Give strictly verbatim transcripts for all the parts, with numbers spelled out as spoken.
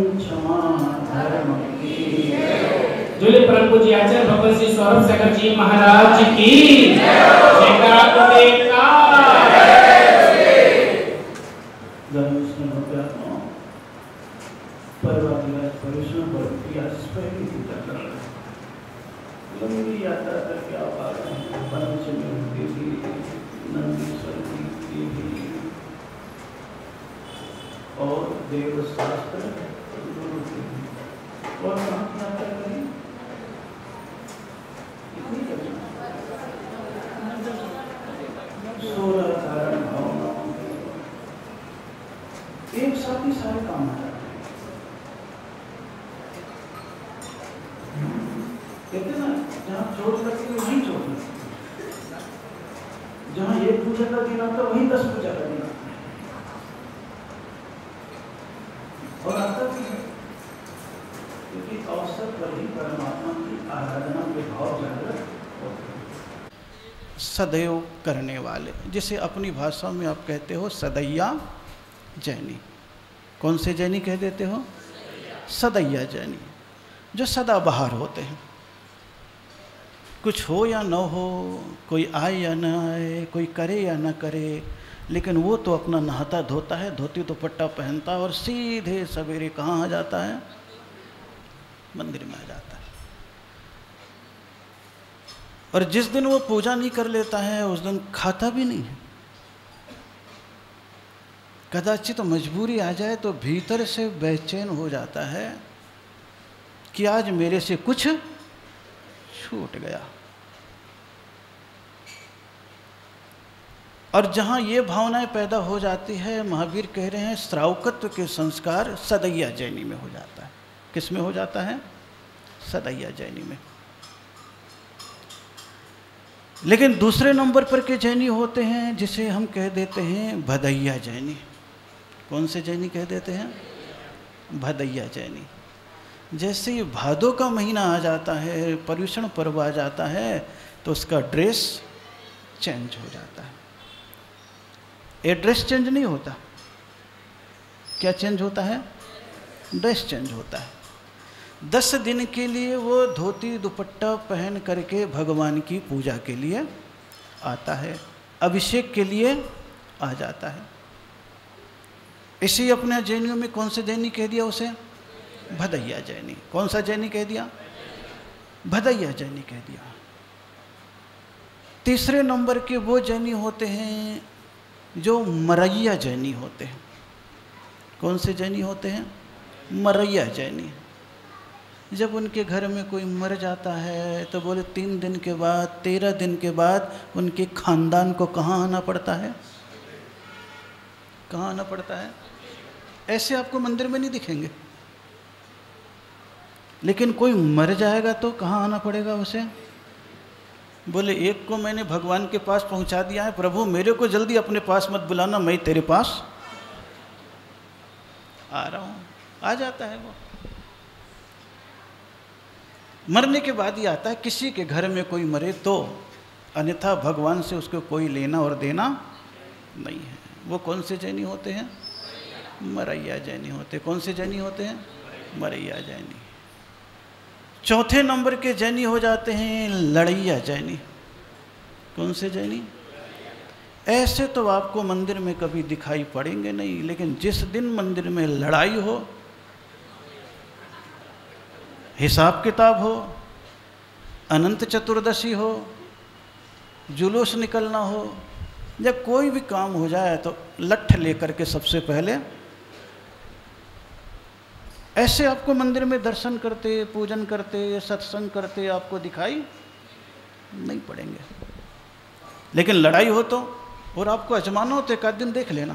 क्षमा धर्म की। जुले परम पूज्य आचार्य भगवत श्री सौरभ सागर जी महाराज की जयकारा गुरुदेव का। लंबी यात्रा करके आप आ रहे हैं, पंचमी देवी, नंदीश्वर की देवी और देव शास्त्र गुरु देवी और कहाँ की यात्रा करें? कितनी जगह? सोलह कारण भावनाओं एक साथ ही सारे काम आ जाते हैं। कहते ना, जहाँ चोट लगती है वहीं चोट लगती है, जहाँ एक पूजा का दिन आता है वहीं दस पूजा का दिन आता है। और आता भी है क्योंकि अवसर पर ही परमात्मा की आराधना के भाव जागृत होते हैं। सदैव करने वाले, जिसे अपनी भाषा में आप कहते हो सदैया जैनी। कौन से जैनी कह देते हो? सदैया जैनी, जो सदा बाहर होते हैं। कुछ हो या न हो, कोई आए या न आए, कोई करे या न करे, लेकिन वो तो अपना नहाता धोता है, धोती दुपट्टा पहनता है और सीधे सवेरे कहाँ आ जाता है? मंदिर में आ जाता है। और जिस दिन वो पूजा नहीं कर लेता है उस दिन खाता भी नहीं है। कदाचित तो मजबूरी आ जाए तो भीतर से बेचैन हो जाता है कि आज मेरे से कुछ छूट गया। और जहाँ ये भावनाएं पैदा हो जाती है, महावीर कह रहे हैं श्रावकत्व के संस्कार सदैया जैनी में हो जाता है। किस में हो जाता है? सदैया जैनी में। लेकिन दूसरे नंबर पर के जैनी होते हैं जिसे हम कह देते हैं भदैया जैनी। कौन से जैनी कह देते हैं? भदैया जैनी। जैसे ही भादों का महीना आ जाता है, पर्युषण पर्व आ जाता है, तो उसका ड्रेस चेंज हो जाता है। ये ड्रेस चेंज नहीं होता। क्या चेंज होता है? ड्रेस चेंज होता है। दस दिन के लिए वो धोती दुपट्टा पहन करके भगवान की पूजा के लिए आता है, अभिषेक के लिए आ जाता है। इसी अपने जैनियों में कौन से जैनी कह दिया उसे? भदैया जैनी। कौन सा जैनी कह दिया? भदैया जैनी कह दिया। तीसरे नंबर के वो जैनी होते हैं जो मरैया जैनी होते हैं। कौन से जैनी होते हैं? मरैया जैनी। जब उनके घर में कोई मर जाता है तो बोले तीन दिन के बाद, तेरह दिन के बाद उनके खानदान को कहाँ आना पड़ता है? कहाँ आना पड़ता है? ऐसे आपको मंदिर में नहीं दिखेंगे, लेकिन कोई मर जाएगा तो कहाँ आना पड़ेगा उसे? बोले एक को मैंने भगवान के पास पहुंचा दिया है, प्रभु मेरे को जल्दी अपने पास मत बुलाना, मैं तेरे पास आ रहा हूँ। आ जाता है वो। मरने के बाद ही आता है। किसी के घर में कोई मरे तो, अन्यथा भगवान से उसको कोई लेना और देना नहीं है। वो कौन से जैनी होते हैं? मरैया जैनी होते हैं। कौन से जैनी होते हैं? मरैया जैनी। चौथे नंबर के जैनी हो जाते हैं लड़ैया जैनी। कौन से जैनी? ऐसे तो आपको मंदिर में कभी दिखाई पड़ेंगे नहीं, लेकिन जिस दिन मंदिर में लड़ाई हो, हिसाब किताब हो, अनंत चतुर्दशी हो, जुलूस निकलना हो, या कोई भी काम हो जाए तो लठ लेकर के सबसे पहले ऐसे आपको मंदिर में दर्शन करते, पूजन करते, सत्संग करते आपको दिखाई नहीं पड़ेंगे। लेकिन लड़ाई हो तो, और आपको अजमाना हो तो एक आध दिन देख लेना,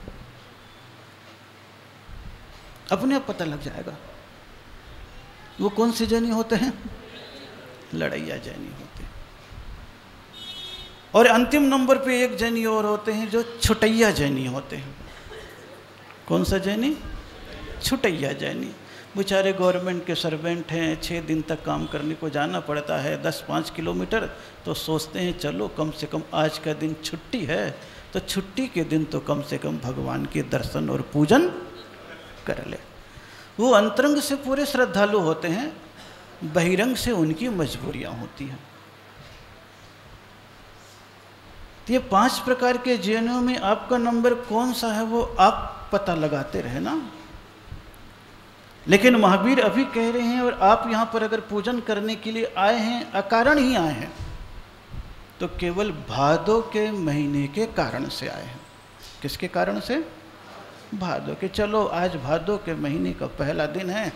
अपने आप पता लग जाएगा वो कौन से जैनी होते हैं? लड़ैया जैनी होते हैं। और अंतिम नंबर पे एक जैनी और होते हैं जो छुटैया जैनी होते हैं। कौन सा जैनी? छुटैया जैनी। बेचारे गवर्नमेंट के सर्वेंट हैं, छः दिन तक काम करने को जाना पड़ता है, दस पाँच किलोमीटर, तो सोचते हैं चलो कम से कम आज का दिन छुट्टी है, तो छुट्टी के दिन तो कम से कम भगवान के दर्शन और पूजन कर ले। वो अंतरंग से पूरे श्रद्धालु होते हैं, बहिरंग से उनकी मजबूरियां होती हैं। तो ये पांच प्रकार के जैनों में आपका नंबर कौन सा है वो आप पता लगाते रहे ना। लेकिन महावीर अभी कह रहे हैं, और आप यहाँ पर अगर पूजन करने के लिए आए हैं, अकारण ही आए हैं, तो केवल भादो के महीने के कारण से आए हैं। किसके कारण से? भादो के। चलो आज भादो के महीने का पहला दिन है,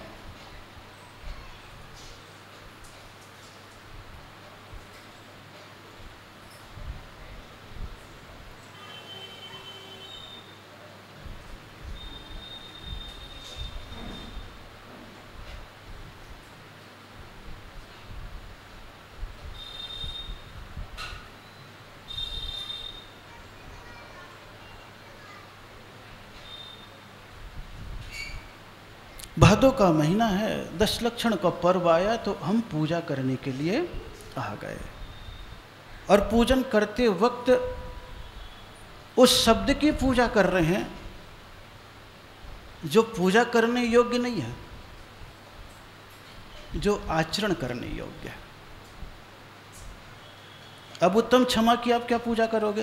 भादो का महीना है, दस लक्षण का पर्व आया, तो हम पूजा करने के लिए आ गए। और पूजन करते वक्त उस शब्द की पूजा कर रहे हैं जो पूजा करने योग्य नहीं है, जो आचरण करने योग्य है। अब उत्तम क्षमा की आप क्या पूजा करोगे?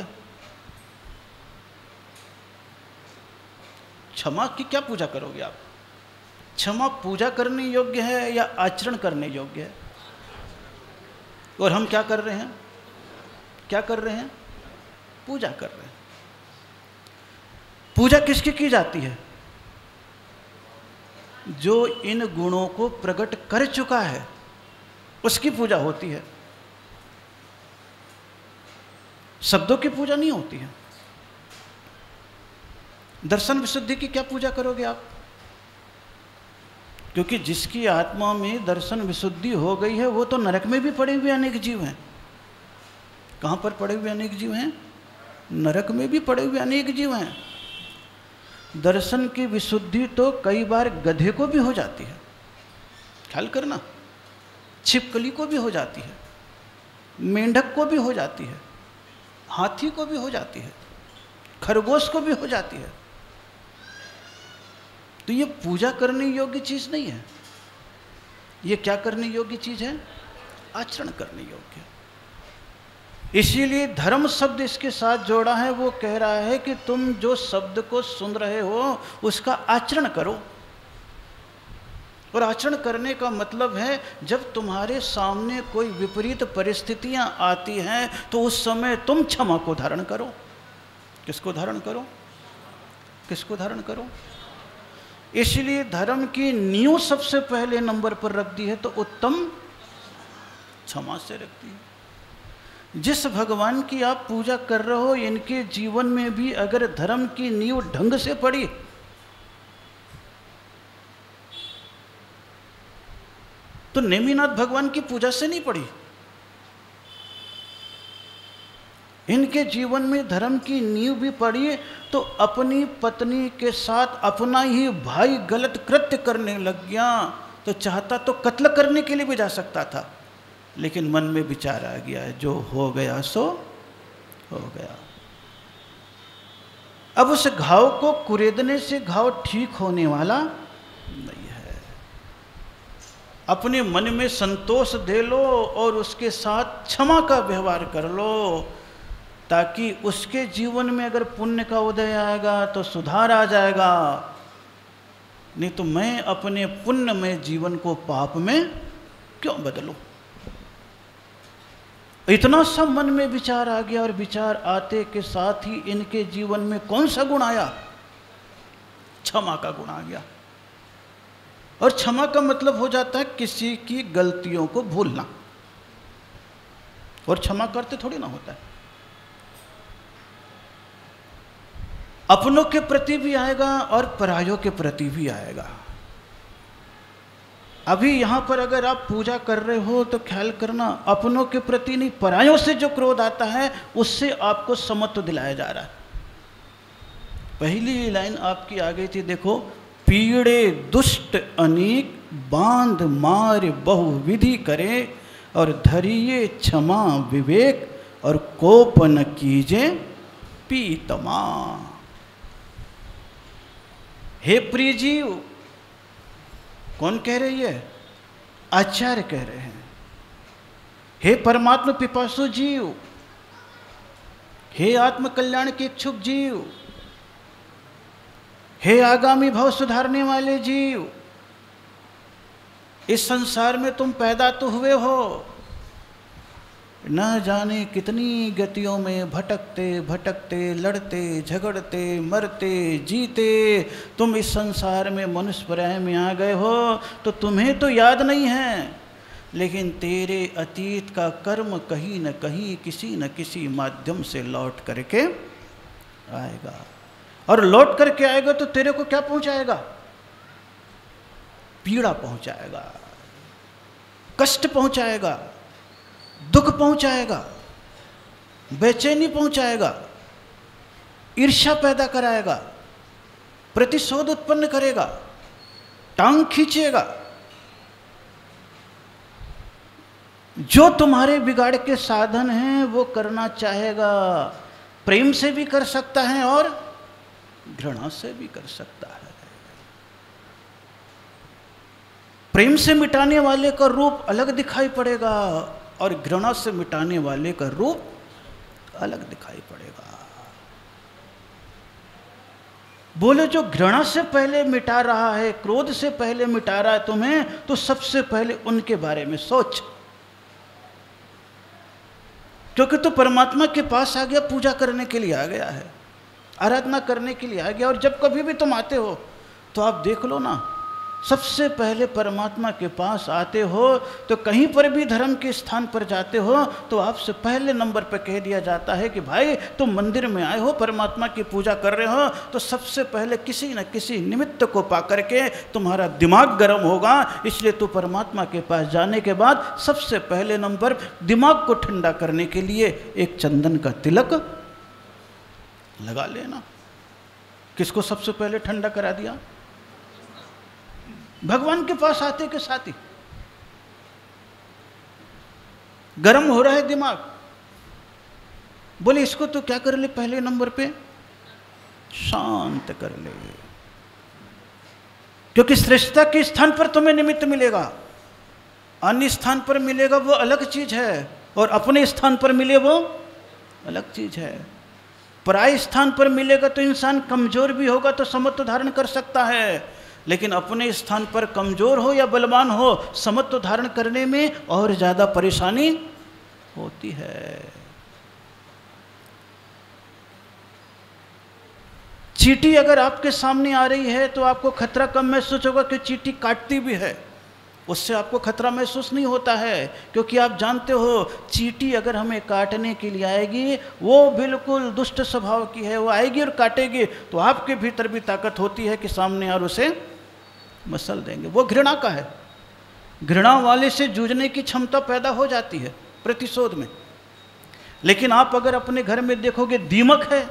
क्षमा की क्या पूजा करोगे आप? क्षमा पूजा करने योग्य है या आचरण करने योग्य है? और हम क्या कर रहे हैं? क्या कर रहे हैं? पूजा कर रहे हैं। पूजा किसकी की जाती है? जो इन गुणों को प्रकट कर चुका है, उसकी पूजा होती है। शब्दों की पूजा नहीं होती है। दर्शन विशुद्धि की क्या पूजा करोगे आप? क्योंकि जिसकी आत्मा में दर्शन विशुद्धि हो गई है, वो तो नरक में भी पड़े हुए अनेक जीव हैं। कहाँ पर पड़े हुए अनेक जीव हैं? नरक में भी पड़े हुए अनेक जीव हैं। दर्शन की विशुद्धि तो कई बार गधे को भी हो जाती है, ख्याल करना। छिपकली को भी हो जाती है, मेंढक को भी हो जाती है, हाथी को भी हो जाती है, खरगोश को भी हो जाती है। तो ये पूजा करने योग्य चीज़ नहीं है। ये क्या करने योग्य चीज़ है? आचरण करने योग्य। इसीलिए धर्म शब्द इसके साथ जोड़ा है। वो कह रहा है कि तुम जो शब्द को सुन रहे हो उसका आचरण करो। और आचरण करने का मतलब है, जब तुम्हारे सामने कोई विपरीत परिस्थितियां आती हैं तो उस समय तुम क्षमा को धारण करो। किसको धारण करो? किसको धारण करो? इसलिए धर्म की नींव सबसे पहले नंबर पर रख दी है, तो उत्तम क्षमा से रख दी है। जिस भगवान की आप पूजा कर रहे हो, इनके जीवन में भी अगर धर्म की नींव ढंग से पड़ी तो नेमिनाथ भगवान की पूजा से नहीं पड़ी। इनके जीवन में धर्म की नींव भी पड़ी, तो अपनी पत्नी के साथ अपना ही भाई गलत कृत्य करने लग गया, तो चाहता तो कत्ल करने के लिए भी जा सकता था, लेकिन मन में विचार आ गया, जो हो गया सो हो गया। अब उस घाव को कुरेदने से घाव ठीक होने वाला नहीं है। अपने मन में संतोष दे लो और उसके साथ क्षमा का व्यवहार कर लो, ताकि उसके जीवन में अगर पुण्य का उदय आएगा तो सुधार आ जाएगा। नहीं तो मैं अपने पुण्य में जीवन को पाप में क्यों बदलूं? इतना सब मन में विचार आ गया, और विचार आते के साथ ही इनके जीवन में कौन सा गुण आया? क्षमा का गुण आ गया। और क्षमा का मतलब हो जाता है किसी की गलतियों को भूलना। और क्षमा करते थोड़ी ना होता है। अपनों के प्रति भी आएगा और परायों के प्रति भी आएगा। अभी यहाँ पर अगर आप पूजा कर रहे हो तो ख्याल करना, अपनों के प्रति नहीं, परायों से जो क्रोध आता है उससे आपको समत्व दिलाया जा रहा है। पहली लाइन आपकी आ गई थी, देखो, पीड़े दुष्ट अनेक बांध मार बहुविधि करे, और धरिए क्षमा विवेक, और कोप न कीजे पीतमा। हे प्रिय जीव, कौन कह रही है? आचार्य कह रहे हैं। हे परमात्मा पिपासु जीव, हे आत्म कल्याण के इच्छुक जीव, हे आगामी भाव सुधारने वाले जीव, इस संसार में तुम पैदा तो हुए हो, न जाने कितनी गतियों में भटकते भटकते, लड़ते झगड़ते, मरते जीते तुम इस संसार में मनुष्य पर्याय में आ गए हो। तो तुम्हें तो याद नहीं है, लेकिन तेरे अतीत का कर्म कहीं न कहीं किसी न किसी माध्यम से लौट करके आएगा, और लौट करके आएगा तो तेरे को क्या पहुंचाएगा? पीड़ा पहुंचाएगा, कष्ट पहुंचाएगा, दुख पहुंचाएगा, बेचैनी पहुंचाएगा, ईर्ष्या पैदा कराएगा, प्रतिशोध उत्पन्न करेगा, टांग खींचेगा। जो तुम्हारे बिगाड़ के साधन हैं वो करना चाहेगा। प्रेम से भी कर सकता है और घृणा से भी कर सकता है। प्रेम से मिटाने वाले का रूप अलग दिखाई पड़ेगा और घृणा से मिटाने वाले का रूप अलग दिखाई पड़ेगा। बोले जो घृणा से पहले मिटा रहा है, क्रोध से पहले मिटा रहा है तुम्हें, तो सबसे पहले उनके बारे में सोच, क्योंकि तो परमात्मा के पास आ गया, पूजा करने के लिए आ गया है, आराधना करने के लिए आ गया। और जब कभी भी तुम आते हो तो आप देख लो ना, सबसे पहले परमात्मा के पास आते हो तो कहीं पर भी धर्म के स्थान पर जाते हो तो आपसे पहले नंबर पर कह दिया जाता है कि भाई तुम मंदिर में आए हो, परमात्मा की पूजा कर रहे हो, तो सबसे पहले किसी न किसी निमित्त को पा करके तुम्हारा दिमाग गर्म होगा। इसलिए तो परमात्मा के पास जाने के बाद सबसे पहले नंबर दिमाग को ठंडा करने के लिए एक चंदन का तिलक लगा लेना। किसको सबसे पहले ठंडा करा दिया? भगवान के पास आते के साथ ही गर्म हो रहा है दिमाग, बोले इसको तो क्या कर ले, पहले नंबर पे शांत कर ले, क्योंकि श्रेष्ठता के स्थान पर तुम्हें निमित्त मिलेगा, अन्य स्थान पर मिलेगा वो अलग चीज है, और अपने स्थान पर मिले वो अलग चीज है। पराय स्थान पर मिलेगा तो इंसान कमजोर भी होगा तो समत्व धारण कर सकता है, लेकिन अपने स्थान पर कमजोर हो या बलवान हो, समत्व धारण करने में और ज्यादा परेशानी होती है। चींटी अगर आपके सामने आ रही है तो आपको खतरा कम महसूस होगा, कि चींटी काटती भी है, उससे आपको खतरा महसूस नहीं होता है, क्योंकि आप जानते हो चींटी अगर हमें काटने के लिए आएगी वो बिल्कुल दुष्ट स्वभाव की है, वो आएगी और काटेगी, तो आपके भीतर भी ताकत होती है कि सामने और उसे मसल देंगे। वो घृणा का है, घृणा वाले से जूझने की क्षमता पैदा हो जाती है प्रतिशोध में। लेकिन आप अगर अपने घर में देखोगे दीमक है,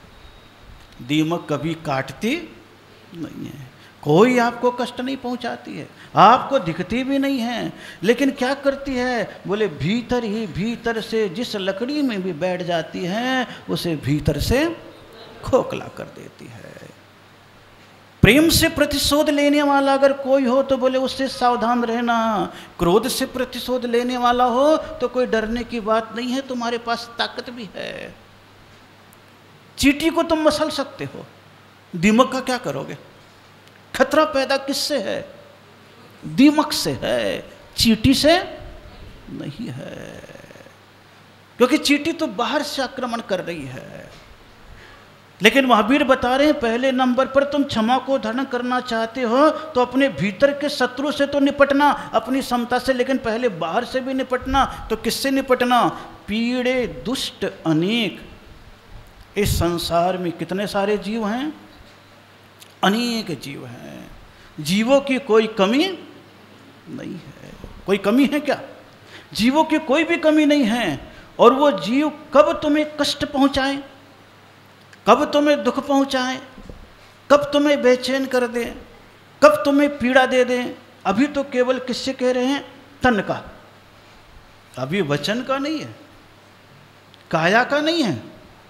दीमक कभी काटती नहीं है, कोई आपको कष्ट नहीं पहुंचाती है, आपको दिखती भी नहीं है, लेकिन क्या करती है, बोले भीतर ही भीतर से जिस लकड़ी में भी बैठ जाती है उसे भीतर से खोखला कर देती है। प्रेम से प्रतिशोध लेने वाला अगर कोई हो तो बोले उससे सावधान रहना। क्रोध से प्रतिशोध लेने वाला हो तो कोई डरने की बात नहीं है, तुम्हारे पास ताकत भी है। चींटी को तुम मसल सकते हो, दीमक का क्या करोगे? खतरा पैदा किससे है? दीमक से है, चींटी से नहीं है, क्योंकि चींटी तो बाहर से आक्रमण कर रही है। लेकिन महावीर बता रहे हैं पहले नंबर पर तुम क्षमा को धारण करना चाहते हो तो अपने भीतर के शत्रु से तो निपटना, अपनी क्षमता से, लेकिन पहले बाहर से भी निपटना। तो किससे निपटना? पीड़े दुष्ट अनेक, इस संसार में कितने सारे जीव हैं, अनेक जीव हैं, जीवों की कोई कमी नहीं है। कोई कमी है क्या? जीवों की कोई भी कमी नहीं है। और वो जीव कब तुम्हें कष्ट पहुंचाएं, कब तुम्हें दुख पहुंचाएं, कब तुम्हें बेचैन कर दें, कब तुम्हें पीड़ा दे दें, अभी तो केवल किससे कह रहे हैं? तन का, अभी वचन का नहीं है, काया का नहीं है,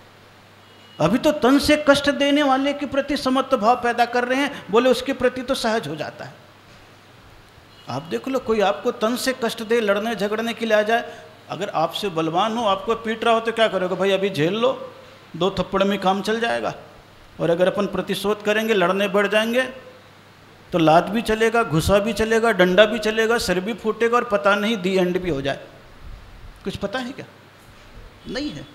अभी तो तन से कष्ट देने वाले के प्रति समत्व भाव पैदा कर रहे हैं। बोले उसके प्रति तो सहज हो जाता है, आप देख लो, कोई आपको तन से कष्ट दे, लड़ने झगड़ने के लिए आ जाए, अगर आपसे बलवान हो, आपको पीट रहा हो तो क्या करोगे? भाई अभी झेल लो, दो थप्पड़ में काम चल जाएगा। और अगर अपन प्रतिशोध करेंगे, लड़ने बढ़ जाएंगे, तो लात भी चलेगा, घुसा भी चलेगा, डंडा भी चलेगा, सिर भी फूटेगा, और पता नहीं दी एंड भी हो जाए। कुछ पता है क्या? नहीं है।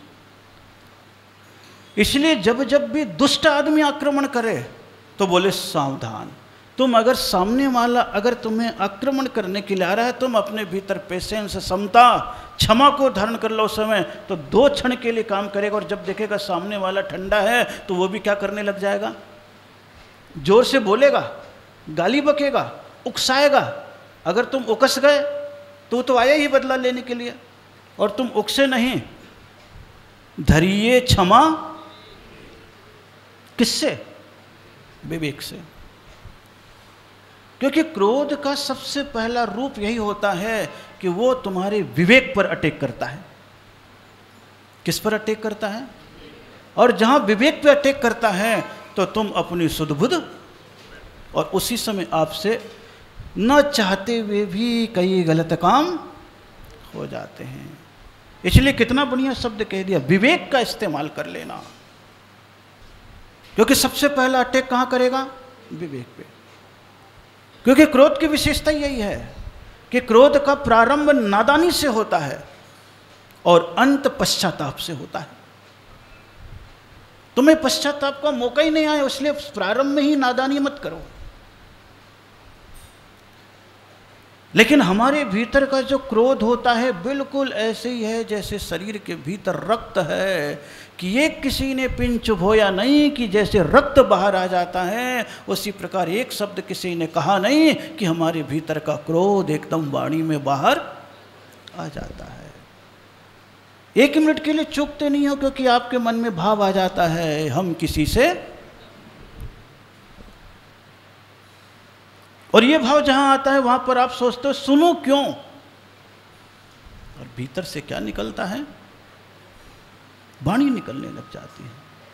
इसलिए जब जब भी दुष्ट आदमी आक्रमण करे तो बोले सावधान। तुम अगर सामने वाला अगर तुम्हें आक्रमण करने के लिए आ रहा है, तुम अपने भीतर पेशेंस, समता, क्षमा को धारण कर लो उस समय, तो दो क्षण के लिए काम करेगा। और जब देखेगा सामने वाला ठंडा है तो वो भी क्या करने लग जाएगा? जोर से बोलेगा, गाली बकेगा, उकसाएगा। अगर तुम उकस गए तो तो आया ही बदला लेने के लिए, और तुम उकसे नहीं, धरिए क्षमा। किससे? विवेक से। क्योंकि क्रोध का सबसे पहला रूप यही होता है कि वो तुम्हारे विवेक पर अटैक करता है। किस पर अटैक करता है? और जहां विवेक पे अटैक करता है तो तुम अपनी सुध-बुध, और उसी समय आपसे न चाहते हुए भी कई गलत काम हो जाते हैं। इसलिए कितना बढ़िया शब्द कह दिया, विवेक का इस्तेमाल कर लेना। क्योंकि सबसे पहला अटैक कहां करेगा? विवेक पे। क्योंकि क्रोध की विशेषता यही है कि क्रोध का प्रारंभ नादानी से होता है और अंत पश्चाताप से होता है। तुम्हें पश्चाताप का मौका ही नहीं आया, इसलिए प्रारंभ में ही नादानी मत करो। लेकिन हमारे भीतर का जो क्रोध होता है बिल्कुल ऐसे ही है जैसे शरीर के भीतर रक्त है, कि ये किसी ने पिन चुभोया नहीं कि जैसे रक्त बाहर आ जाता है, उसी प्रकार एक शब्द किसी ने कहा नहीं कि हमारे भीतर का क्रोध एकदम वाणी में बाहर आ जाता है। एक मिनट के लिए चूकते नहीं हो, क्योंकि आपके मन में भाव आ जाता है हम किसी से, और ये भाव जहां आता है वहां पर आप सोचते हो सुनो क्यों, और भीतर से क्या निकलता है? वाणी निकलने लग जाती है।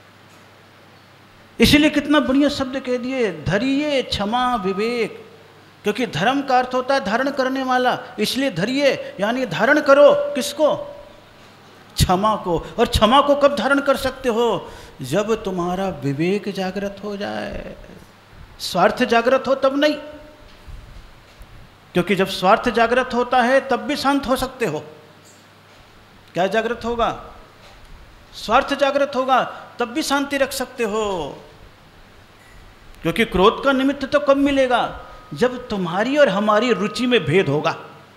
इसलिए कितना बढ़िया शब्द कह दिए, धरिए क्षमा विवेक। क्योंकि धर्म का अर्थ होता है धारण करने वाला, इसलिए धरिए यानी धारण करो। किसको? क्षमा को। और क्षमा को कब धारण कर सकते हो? जब तुम्हारा विवेक जागृत हो जाए। स्वार्थ जागृत हो तब नहीं, क्योंकि जब स्वार्थ जागृत होता है तब भी शांत हो सकते हो। क्या जागृत होगा? स्वार्थ जागृत होगा, तब भी शांति रख सकते हो। क्योंकि क्रोध का निमित्त तो कब मिलेगा? जब तुम्हारी और हमारी रुचि में भेद होगा।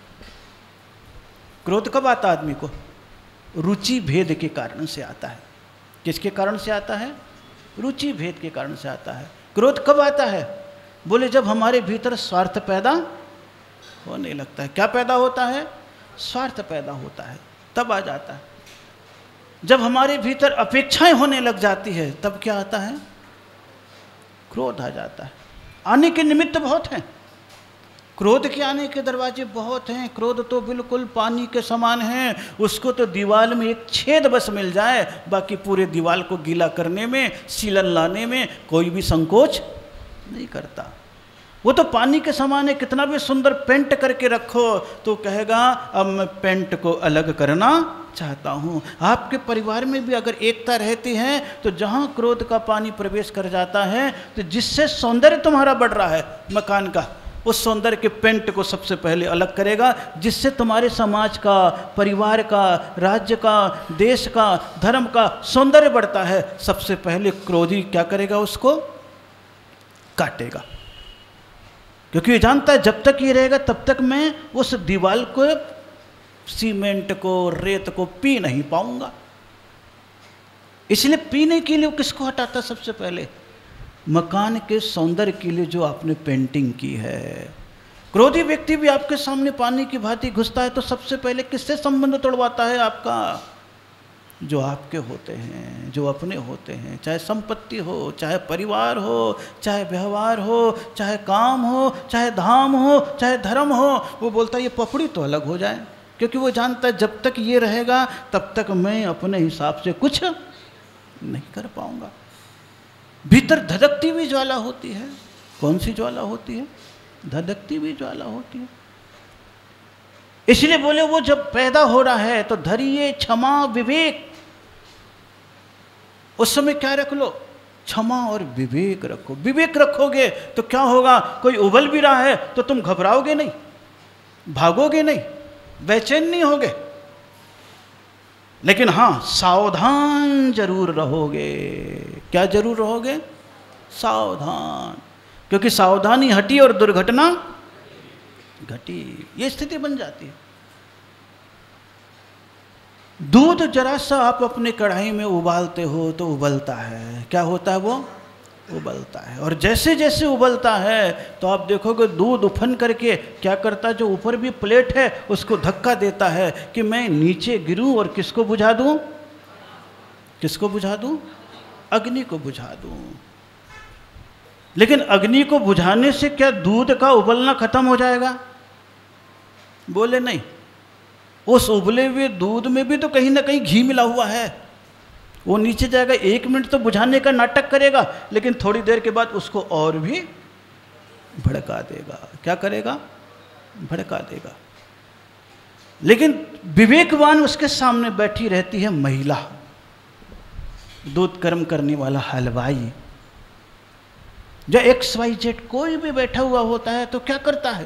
क्रोध कब आता आदमी को? रुचि भेद के कारण से आता है। किसके कारण से आता है? रुचि भेद के कारण से आता है। क्रोध कब आता है? बोले जब हमारे भीतर स्वार्थ पैदा होने लगता है। क्या पैदा होता है? स्वार्थ पैदा होता है, तब आ जाता है। जब हमारे भीतर अपेक्षाएं होने लग जाती है तब क्या आता है? क्रोध आ जाता है। आने के निमित्त बहुत हैं, क्रोध के आने के दरवाजे बहुत हैं। क्रोध तो बिल्कुल पानी के समान है, उसको तो दीवार में एक छेद बस मिल जाए, बाकी पूरे दीवार को गीला करने में, सीलन लाने में कोई भी संकोच नहीं करता। वो तो पानी के समान है, कितना भी सुंदर पेंट करके रखो तो कहेगा अब मैं पेंट को अलग करना चाहता हूँ। आपके परिवार में भी अगर एकता रहती है तो जहाँ क्रोध का पानी प्रवेश कर जाता है तो जिससे सौंदर्य तुम्हारा बढ़ रहा है मकान का, उस सौंदर्य के पेंट को सबसे पहले अलग करेगा। जिससे तुम्हारे समाज का, परिवार का, राज्य का, देश का, धर्म का सौंदर्य बढ़ता है, सबसे पहले क्रोधी क्या करेगा? उसको काटेगा। क्योंकि ये जानता है जब तक ये रहेगा तब तक मैं उस दीवार को, सीमेंट को, रेत को पी नहीं पाऊंगा। इसलिए पीने के लिए किसको हटाता? सबसे पहले मकान के सौंदर्य के लिए जो आपने पेंटिंग की है। क्रोधी व्यक्ति भी आपके सामने पानी की भांति घुसता है तो सबसे पहले किससे संबंध तोड़वाता है? आपका, जो आपके होते हैं, जो अपने होते हैं, चाहे संपत्ति हो, चाहे परिवार हो, चाहे व्यवहार हो, चाहे काम हो, चाहे धाम हो, चाहे धर्म हो। वो बोलता है ये पपड़ी तो अलग हो जाए, क्योंकि वो जानता है जब तक ये रहेगा तब तक मैं अपने हिसाब से कुछ नहीं कर पाऊंगा। भीतर धधकती हुई ज्वाला होती है। कौन सी ज्वाला होती है? धधकती भी ज्वाला होती है। इसलिए बोले वो जब पैदा हो रहा है तो धरिए क्षमा विवेक। उस समय क्या रख लो? क्षमा और विवेक रखो। विवेक रखोगे तो क्या होगा? कोई उबल भी रहा है तो तुम घबराओगे नहीं, भागोगे नहीं, बेचैन नहीं होगे। लेकिन हाँ, सावधान जरूर रहोगे। क्या जरूर रहोगे? सावधान। क्योंकि सावधानी हटी और दुर्घटना घटी, ये स्थिति बन जाती है। दूध जरा सा आप अपने कढ़ाई में उबालते हो तो उबलता है। क्या होता है? वो उबलता है। और जैसे जैसे उबलता है तो आप देखोगे दूध उफन करके क्या करता है, जो ऊपर भी प्लेट है उसको धक्का देता है कि मैं नीचे गिरूं और किसको बुझा दूं? किसको बुझा दूं? अग्नि को बुझा दूं। लेकिन अग्नि को बुझाने से क्या दूध का उबलना खत्म हो जाएगा? बोले नहीं। उस उबले हुए दूध में भी तो कहीं ना कहीं घी मिला हुआ है। वो नीचे जाएगा, एक मिनट तो बुझाने का नाटक करेगा, लेकिन थोड़ी देर के बाद उसको और भी भड़का देगा। क्या करेगा? भड़का देगा। लेकिन विवेकवान उसके सामने बैठी रहती है महिला, दूध गर्म करने वाला हलवाई। जो एक्स वाई जेड कोई भी बैठा हुआ होता है तो क्या करता है?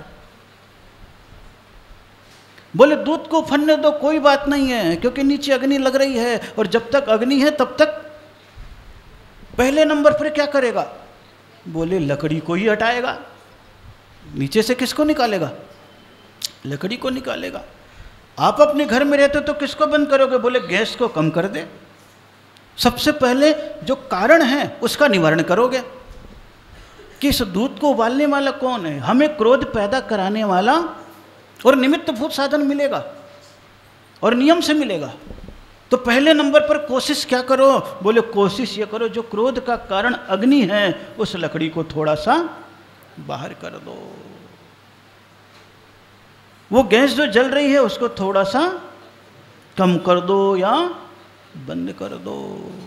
बोले दूध को फनने दो, कोई बात नहीं है, क्योंकि नीचे अग्नि लग रही है और जब तक अग्नि है तब तक पहले नंबर पर क्या करेगा? बोले लकड़ी को ही हटाएगा। नीचे से किसको निकालेगा? लकड़ी को निकालेगा। आप अपने घर में रहते हो तो किसको बंद करोगे? बोले गैस को कम कर दे। सबसे पहले जो कारण है उसका निवारण करोगे कि इस दूध को उबालने वाला कौन है, हमें क्रोध पैदा कराने वाला और निमित्त भूत साधन मिलेगा और नियम से मिलेगा। तो पहले नंबर पर कोशिश क्या करो? बोले कोशिश ये करो जो क्रोध का कारण अग्नि है उस लकड़ी को थोड़ा सा बाहर कर दो। वो गैस जो जल रही है उसको थोड़ा सा कम कर दो या बंद कर दो।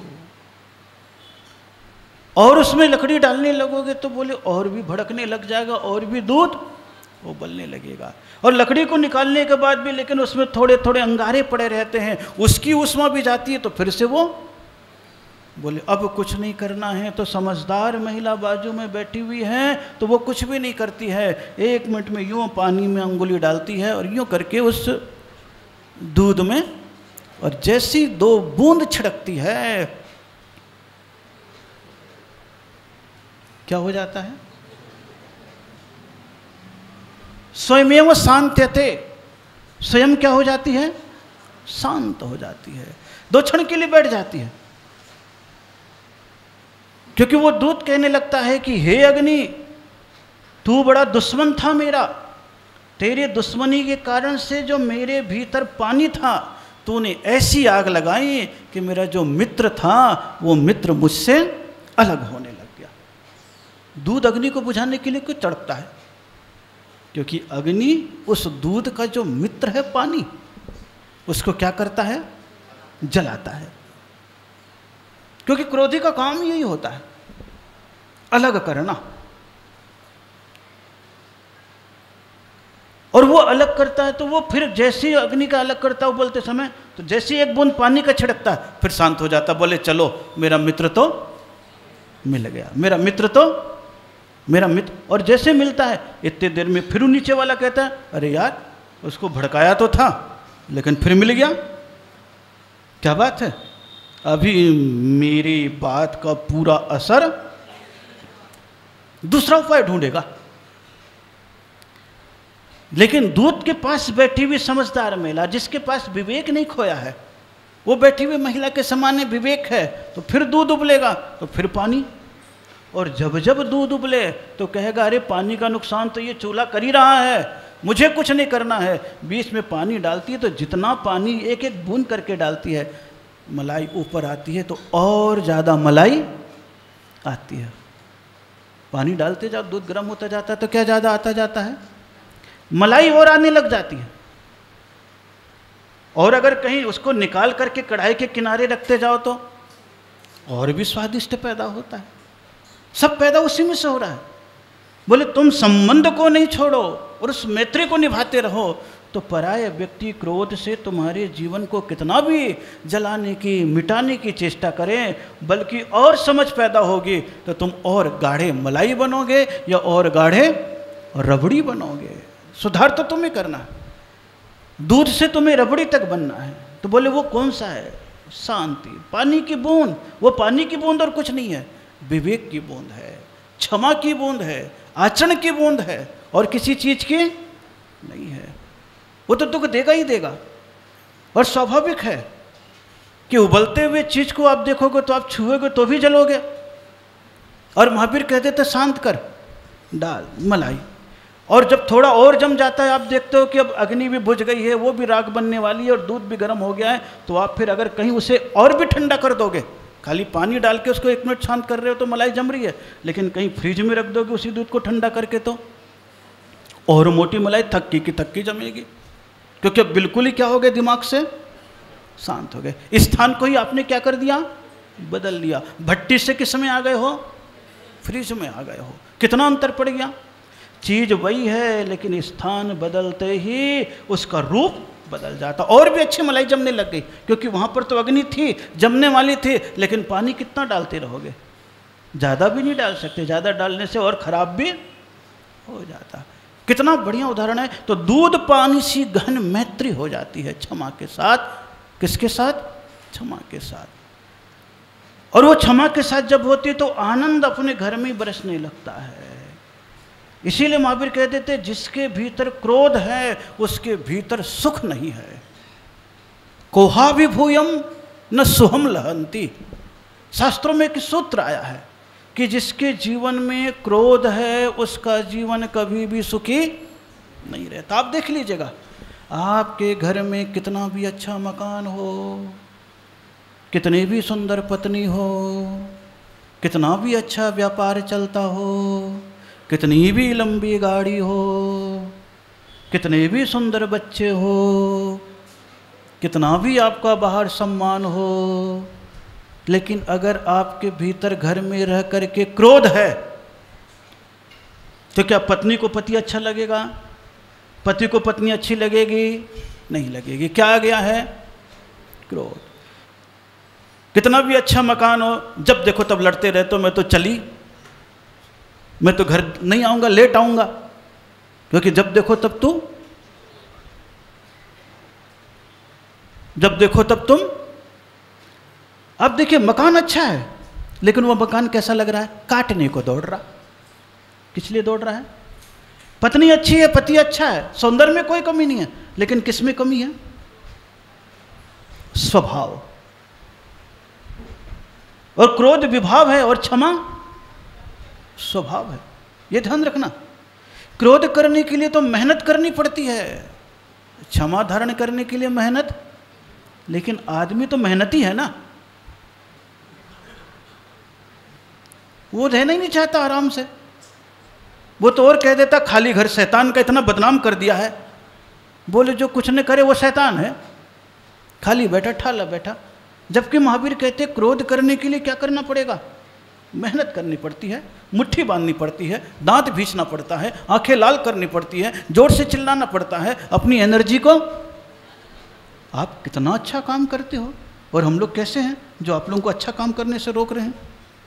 और उसमें लकड़ी डालने लगोगे तो बोले और भी भड़कने लग जाएगा और भी दूध उबलने लगेगा। और लकड़ी को निकालने के बाद भी लेकिन उसमें थोड़े थोड़े अंगारे पड़े रहते हैं, उसकी ऊष्मा भी जाती है तो फिर से वो बोले अब कुछ नहीं करना है। तो समझदार महिला बाजू में बैठी हुई है तो वो कुछ भी नहीं करती है, एक मिनट में यूँ पानी में अंगुली डालती है और यूँ करके उस दूध में, और जैसी दो बूंद छिड़कती है क्या हो जाता है? स्वयमेव शांत्यते, स्वयं क्या हो जाती है? शांत हो जाती है। दो क्षण के लिए बैठ जाती है, क्योंकि वो दूध कहने लगता है कि हे अग्नि, तू बड़ा दुश्मन था मेरा, तेरे दुश्मनी के कारण से जो मेरे भीतर पानी था तूने ऐसी आग लगाई कि मेरा जो मित्र था वो मित्र मुझसे अलग होने लग गया। दूध अग्नि को बुझाने के लिए क्यों तड़पता है? क्योंकि अग्नि उस दूध का जो मित्र है पानी, उसको क्या करता है? जलाता है। क्योंकि क्रोधी का काम यही होता है, अलग करना। और वो अलग करता है तो वो फिर जैसे अग्नि का अलग करता है बोलते समय, तो जैसे एक बूंद पानी का छिड़कता है फिर शांत हो जाता, बोले चलो मेरा मित्र तो मिल गया, मेरा मित्र तो मेरा मित्र। और जैसे मिलता है इतने देर में फिर नीचे वाला कहता है अरे यार उसको भड़काया तो था लेकिन फिर मिल गया, क्या बात है? अभी मेरी बात का पूरा असर, दूसरा उपाय ढूंढेगा। लेकिन दूध के पास बैठी हुई समझदार महिला, जिसके पास विवेक नहीं खोया है, वो बैठी हुई महिला के समान विवेक है, तो फिर दूध उबलेगा तो फिर पानी, और जब जब दूध उबले तो कहेगा अरे पानी का नुकसान तो ये चूल्हा कर ही रहा है, मुझे कुछ नहीं करना है। बीच में पानी डालती है तो जितना पानी एक एक बूंद करके डालती है, मलाई ऊपर आती है तो और ज़्यादा मलाई आती है। पानी डालते जाओ दूध गर्म होता जाता है तो क्या ज़्यादा आता जाता है? मलाई और आने लग जाती है। और अगर कहीं उसको निकाल करके कढ़ाई के किनारे रखते जाओ तो और भी स्वादिष्ट पैदा होता है। सब पैदा उसी में से हो रहा है। बोले तुम संबंध को नहीं छोड़ो और उस मैत्री को निभाते रहो, तो पराय व्यक्ति क्रोध से तुम्हारे जीवन को कितना भी जलाने की मिटाने की चेष्टा करें, बल्कि और समझ पैदा होगी तो तुम और गाढ़े मलाई बनोगे या और गाढ़े रबड़ी बनोगे। सुधार तो तुम्हें करना है, दूध से तुम्हें रबड़ी तक बनना है। तो बोले वो कौन सा है? शांति, पानी की बूंद। वो पानी की बूंद और कुछ नहीं है, विवेक की बूंद है, क्षमा की बूंद है, आचरण की बूंद है, और किसी चीज की नहीं है। वो तो दुख देगा ही देगा, और स्वाभाविक है कि उबलते हुए चीज को आप देखोगे तो आप छुओगे तो भी जलोगे। और महावीर कहते थे शांत कर डाल मलाई, और जब थोड़ा और जम जाता है, आप देखते हो कि अब अग्नि भी बुझ गई है, वो भी राख बनने वाली है और दूध भी गर्म हो गया है, तो आप फिर अगर कहीं उसे और भी ठंडा कर दोगे, खाली पानी डाल के उसको एक मिनट शांत कर रहे हो तो मलाई जम रही है, लेकिन कहीं फ्रिज में रख दोगे उसी दूध को ठंडा करके तो और मोटी मलाई थक्की की थक्की जमेगी, क्योंकि अब बिल्कुल ही क्या हो गए, दिमाग से शांत हो गए। इस स्थान को ही आपने क्या कर दिया, बदल लिया। भट्टी से किस में आ गए हो, फ्रिज में आ गए हो। कितना अंतर पड़ गया। चीज वही है, लेकिन स्थान बदलते ही उसका रूप बदल जाता। और भी अच्छी मलाई जमने लग गई, क्योंकि वहां पर तो अग्नि थी, जमने वाली थी, लेकिन पानी कितना डालते रहोगे, ज़्यादा भी नहीं डाल सकते, ज़्यादा डालने से और खराब भी हो जाता। कितना बढ़िया उदाहरण है। तो दूध पानी सी गहन मैत्री हो जाती है क्षमा के साथ। किसके साथ? क्षमा के साथ। और वो क्षमा के साथ जब होती है तो आनंद अपने घर में बरसने लगता है। इसीलिए महावीर कहते थे जिसके भीतर क्रोध है उसके भीतर सुख नहीं है। कोहा विभूयम न सुहम लहंती। शास्त्रों में एक सूत्र आया है कि जिसके जीवन में क्रोध है उसका जीवन कभी भी सुखी नहीं रहता। आप देख लीजिएगा, आपके घर में कितना भी अच्छा मकान हो, कितनी भी सुंदर पत्नी हो, कितना भी अच्छा व्यापार चलता हो, कितनी भी लंबी गाड़ी हो, कितने भी सुंदर बच्चे हो, कितना भी आपका बाहर सम्मान हो, लेकिन अगर आपके भीतर घर में रह कर के क्रोध है तो क्या पत्नी को पति अच्छा लगेगा? पति को पत्नी अच्छी लगेगी? नहीं लगेगी। क्या आ गया है? क्रोध। कितना भी अच्छा मकान हो, जब देखो तब लड़ते रहते हो, मैं तो चली, मैं तो घर नहीं आऊंगा, लेट आऊंगा, क्योंकि जब देखो तब तू, जब देखो तब तुम। अब देखिए मकान अच्छा है, लेकिन वो मकान कैसा लग रहा है? काटने को दौड़ रहा। किस लिए दौड़ रहा है? पत्नी अच्छी है, पति अच्छा है, सौंदर्य में कोई कमी नहीं है, लेकिन किस में कमी है? स्वभाव। और क्रोध विभाव है और क्षमा स्वभाव है। ये ध्यान रखना। क्रोध करने के लिए तो मेहनत करनी पड़ती है, क्षमा धारण करने के लिए मेहनत, लेकिन आदमी तो मेहनती है ना, वो रहना ही नहीं चाहता आराम से। वो तो और कह देता खाली घर शैतान का इतना बदनाम कर दिया है। बोले जो कुछ न करे वो शैतान है, खाली बैठा ठाला बैठा। जबकि महावीर कहते क्रोध करने के लिए क्या करना पड़ेगा? मेहनत करनी पड़ती है, मुट्ठी बांधनी पड़ती है, दांत भींचना पड़ता है, आंखें लाल करनी पड़ती है, जोर से चिल्लाना पड़ता है अपनी एनर्जी को। आप कितना अच्छा काम करते हो और हम लोग कैसे हैं जो आप लोगों को अच्छा काम करने से रोक रहे हैं?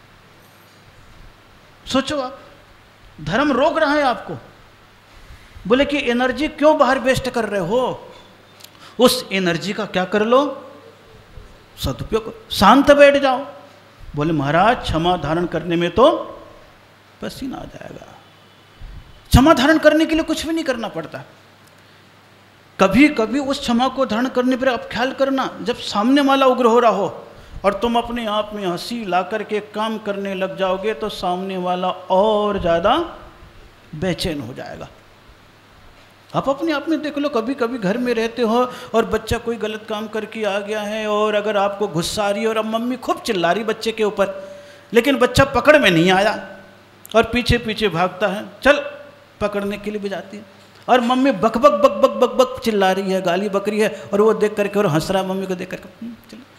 सोचो आप, धर्म रोक रहा है आपको। बोले कि एनर्जी क्यों बाहर वेस्ट कर रहे हो? उस एनर्जी का क्या कर लो? सदुपयोग। शांत बैठ जाओ। बोले महाराज क्षमा धारण करने में तो पसीना आ जाएगा। क्षमा धारण करने के लिए कुछ भी नहीं करना पड़ता। कभी कभी उस क्षमा को धारण करने पर आप ख्याल करना, जब सामने वाला उग्र हो रहा हो और तुम अपने आप में हंसी ला करके काम करने लग जाओगे तो सामने वाला और ज़्यादा बेचैन हो जाएगा। आप अपने आप में देख लो, कभी कभी घर में रहते हो और बच्चा कोई गलत काम करके आ गया है और अगर आपको गुस्सा आ रही है और अब मम्मी खूब चिल्ला रही बच्चे के ऊपर, लेकिन बच्चा पकड़ में नहीं आया और पीछे पीछे भागता है, चल पकड़ने के लिए भी जाती है और मम्मी बक बक बक बक बक बक चिल्ला रही है, गाली बक रही है और वो देख करके और हंस रहा है मम्मी को देख करके,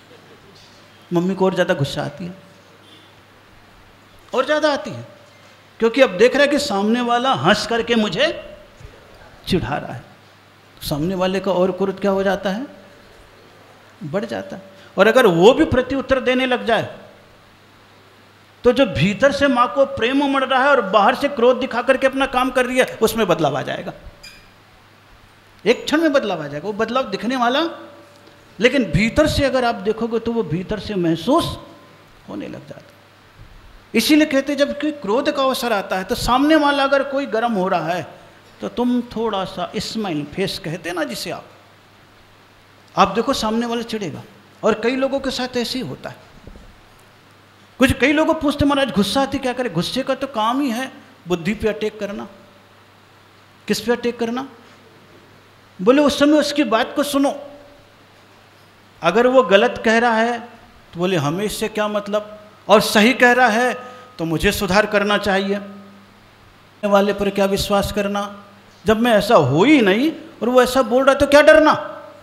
चलो मम्मी को और ज़्यादा गुस्सा आती है और ज़्यादा आती है। क्योंकि अब देख रहा है कि सामने वाला हंस करके मुझे चिढ़ा रहा है। सामने वाले का और क्रोध क्या हो जाता है, बढ़ जाता है। और अगर वो भी प्रति उत्तर देने लग जाए तो जो भीतर से माँ को प्रेम उमड़ रहा है और बाहर से क्रोध दिखा करके अपना काम कर रही है, उसमें बदलाव आ जाएगा, एक क्षण में बदलाव आ जाएगा। वो बदलाव दिखने वाला, लेकिन भीतर से अगर आप देखोगे तो वो भीतर से महसूस होने लग जाता। इसीलिए कहते जब कोई क्रोध का अवसर आता है तो सामने वाला अगर कोई गर्म हो रहा है तो तुम थोड़ा सा स्माइल फेस कहते हैं ना जिसे, आप आप देखो सामने वाला चिढ़ेगा। और कई लोगों के साथ ऐसे ही होता है। कुछ कई लोगों पूछते महाराज गुस्सा आती क्या करे? गुस्से का तो काम ही है बुद्धि पे अटैक करना। किस पे अटैक करना? बोले उस समय उसकी बात को सुनो, अगर वो गलत कह रहा है तो बोले हमें इससे क्या मतलब, और सही कह रहा है तो मुझे सुधार करना चाहिए। वाले पर क्या विश्वास करना, जब मैं ऐसा हो ही नहीं और वो ऐसा बोल रहा है तो क्या डरना,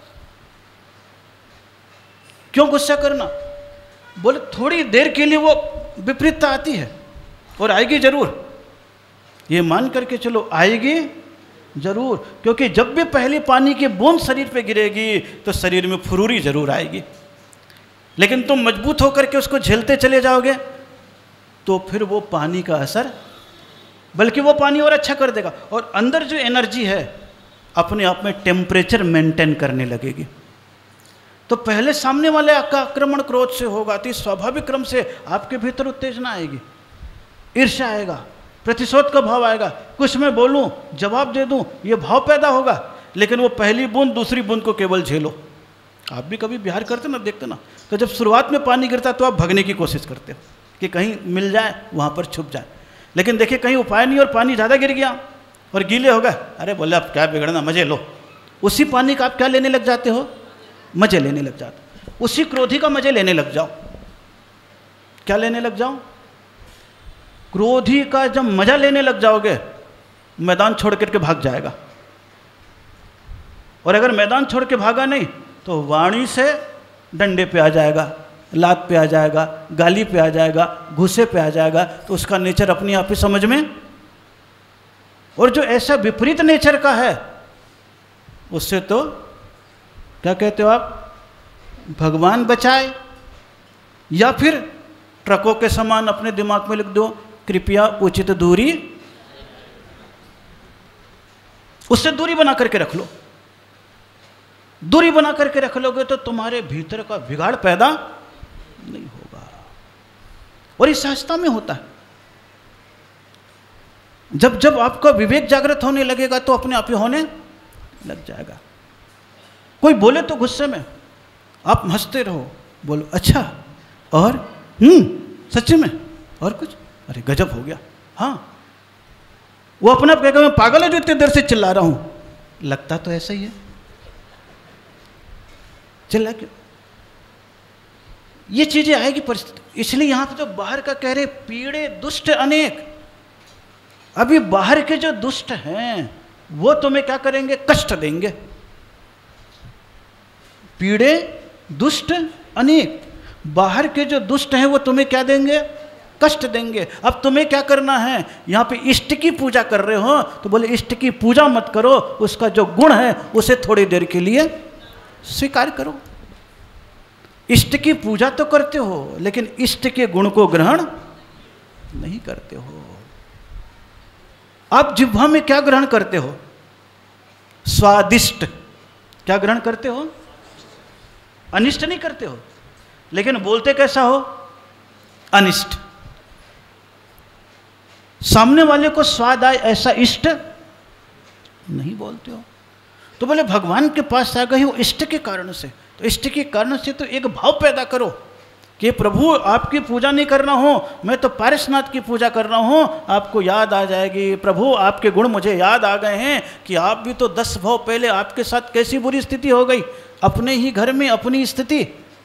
क्यों गुस्सा करना? बोले थोड़ी देर के लिए वो विपरीतता आती है और आएगी जरूर, ये मान करके चलो आएगी जरूर, क्योंकि जब भी पहले पानी की बूंद शरीर पे गिरेगी तो शरीर में फुरूरी जरूर आएगी। लेकिन तुम मजबूत होकर के उसको झेलते चले जाओगे तो फिर वो पानी का असर, बल्कि वो पानी और अच्छा कर देगा। और अंदर जो एनर्जी है अपने आप में टेम्परेचर मेंटेन करने लगेगी। तो पहले सामने वाले का आक्रमण क्रोध से होगा तो स्वाभाविक क्रम से आपके भीतर उत्तेजना आएगी, ईर्ष्या आएगा, प्रतिशोध का भाव आएगा, कुछ मैं बोलूं जवाब दे दूं, ये भाव पैदा होगा। लेकिन वो पहली बूंद दूसरी बूंद को केवल झेलो। आप भी कभी बिहार करते ना, देखते ना, तो जब शुरुआत में पानी गिरता तो आप भगने की कोशिश करते हो कि कहीं मिल जाए, वहाँ पर छुप जाए। लेकिन देखिए कहीं उपाय नहीं और पानी ज़्यादा गिर गया और गीले हो गए, अरे बोले आप क्या बिगड़ना, मजे लो। उसी पानी का आप क्या लेने लग जाते हो, मजे लेने लग जाते। उसी क्रोधी का मजे लेने लग जाओ। क्या लेने लग जाओ? क्रोधी का जब मजा लेने लग जाओगे मैदान छोड़ करके भाग जाएगा। और अगर मैदान छोड़ के भागा नहीं तो वाणी से डंडे पे आ जाएगा, लात पे आ जाएगा, गाली पे आ जाएगा, घुसे पे आ जाएगा। तो उसका नेचर अपने आप ही समझ में। और जो ऐसा विपरीत नेचर का है उससे तो क्या कहते हो आप, भगवान बचाए, या फिर ट्रकों के समान अपने दिमाग में लिख दो कृपया उचित दूरी, उससे दूरी बना करके रख लो। दूरी बना करके रख लोगे तो तुम्हारे भीतर का बिगाड़ पैदा नहीं होगा। और इस सहजता में होता है। जब जब आपका विवेक जागृत होने लगेगा तो अपने आप ही होने लग जाएगा। कोई बोले तो गुस्से में आप हंसते रहो, बोलो अच्छा और हम्म सच्ची में और कुछ, अरे गजब हो गया। हाँ, वो अपने आप कहेगा मैं पागल है जो इतनी देर से चिल्ला रहा हूं, लगता तो ऐसा ही है, चिल्ला क्यों? ये चीजें आएगी परिस्थिति। इसलिए यहां पे जो बाहर का कह रहे पीड़े दुष्ट अनेक, अभी बाहर के जो दुष्ट हैं वो तुम्हें क्या करेंगे, कष्ट देंगे। पीड़े दुष्ट अनेक, बाहर के जो दुष्ट हैं वो तुम्हें क्या देंगे, कष्ट देंगे। अब तुम्हें क्या करना है, यहाँ पे इष्ट की पूजा कर रहे हो तो बोले इष्ट की पूजा मत करो, उसका जो गुण है उसे थोड़ी देर के लिए स्वीकार करो। इष्ट की पूजा तो करते हो लेकिन इष्ट के गुण को ग्रहण नहीं करते हो। आप जिह्वा में क्या ग्रहण करते हो, स्वादिष्ट। क्या ग्रहण करते हो, अनिष्ट नहीं करते हो। लेकिन बोलते कैसा हो, अनिष्ट। सामने वाले को स्वाद आए ऐसा इष्ट नहीं बोलते हो। तो बोले भगवान के पास आ गए हो इष्ट के कारण से, तो इष्ट के कारण से तो एक भाव पैदा करो कि प्रभु आपकी पूजा नहीं करना हो, मैं तो पारसनाथ की पूजा कर रहा हूँ। आपको याद आ जाएगी प्रभु आपके गुण मुझे याद आ गए हैं कि आप भी तो दस भाव पहले आपके साथ कैसी बुरी स्थिति हो गई, अपने ही घर में अपनी स्थिति।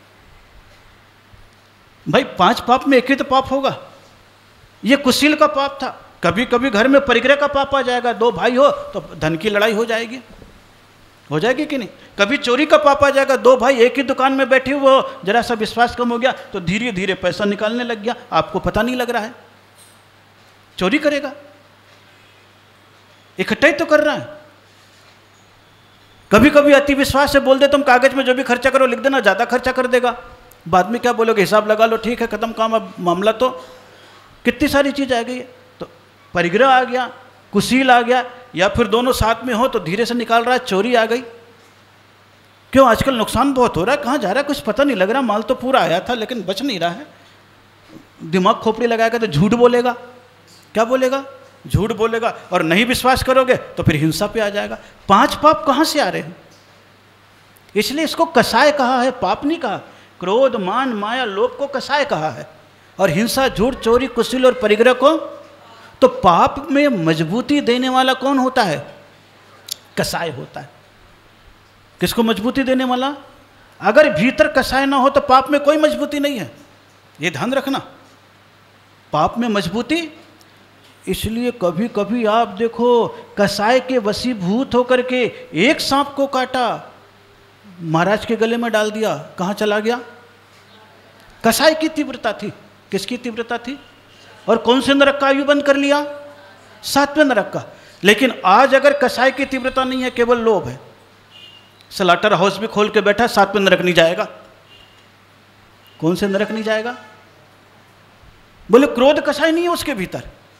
भाई पांच पाप में एक ही तो पाप होगा, ये कुशील का पाप था। कभी कभी घर में परिग्रह का पाप आ जाएगा, दो भाई हो तो धन की लड़ाई हो जाएगी, हो जाएगी कि नहीं। कभी चोरी का पाप आ जाएगा, दो भाई एक ही दुकान में बैठे हुए हो, जरा सा विश्वास कम हो गया तो धीरे धीरे पैसा निकालने लग गया, आपको पता नहीं लग रहा है। चोरी करेगा, इकट्ठा ही तो कर रहा है। कभी कभी अति विश्वास से बोल दे तुम कागज में जो भी खर्चा करो लिख देना, ज़्यादा खर्चा कर देगा, बाद में क्या बोलोगे, हिसाब लगा लो, ठीक है खत्म काम, अब मामला तो कितनी सारी चीज़ आ गई है। तो परिग्रह आ गया, कुशील आ गया, या फिर दोनों साथ में हो तो धीरे से निकाल रहा है, चोरी आ गई। क्यों आजकल नुकसान बहुत हो रहा है, कहाँ जा रहा है कुछ पता नहीं लग रहा, माल तो पूरा आया था लेकिन बच नहीं रहा है। दिमाग खोपड़ी लगाएगा तो झूठ बोलेगा, क्या बोलेगा, झूठ बोलेगा, और नहीं विश्वास करोगे तो फिर हिंसा पे आ जाएगा। पांच पाप कहाँ से आ रहे हैं? इसलिए इसको कसाय कहा है, पाप नहीं कहा। क्रोध, मान, माया, लोभ को कसाय कहा है, और हिंसा, झूठ, चोरी, कुशील और परिग्रह को। तो पाप में मजबूती देने वाला कौन होता है? कसाय होता है। किसको मजबूती देने वाला? अगर भीतर कसाय ना हो तो पाप में कोई मजबूती नहीं है, ये ध्यान रखना। पाप में मजबूती, इसलिए कभी कभी आप देखो कसाय के वशीभूत होकर के एक सांप को काटा, महाराज के गले में डाल दिया, कहाँ चला गया? कसाय की तीव्रता थी। किसकी तीव्रता थी? और कौन से नरक का आयु बंद कर लिया? सातवें नरक का। लेकिन आज अगर कसाय की तीव्रता नहीं है, केवल लोभ है, स्लाटर हाउस भी खोल के बैठा, सातवें नरक नहीं जाएगा। कौन से नरक नहीं जाएगा? बोले क्रोध कसाय नहीं है उसके भीतर,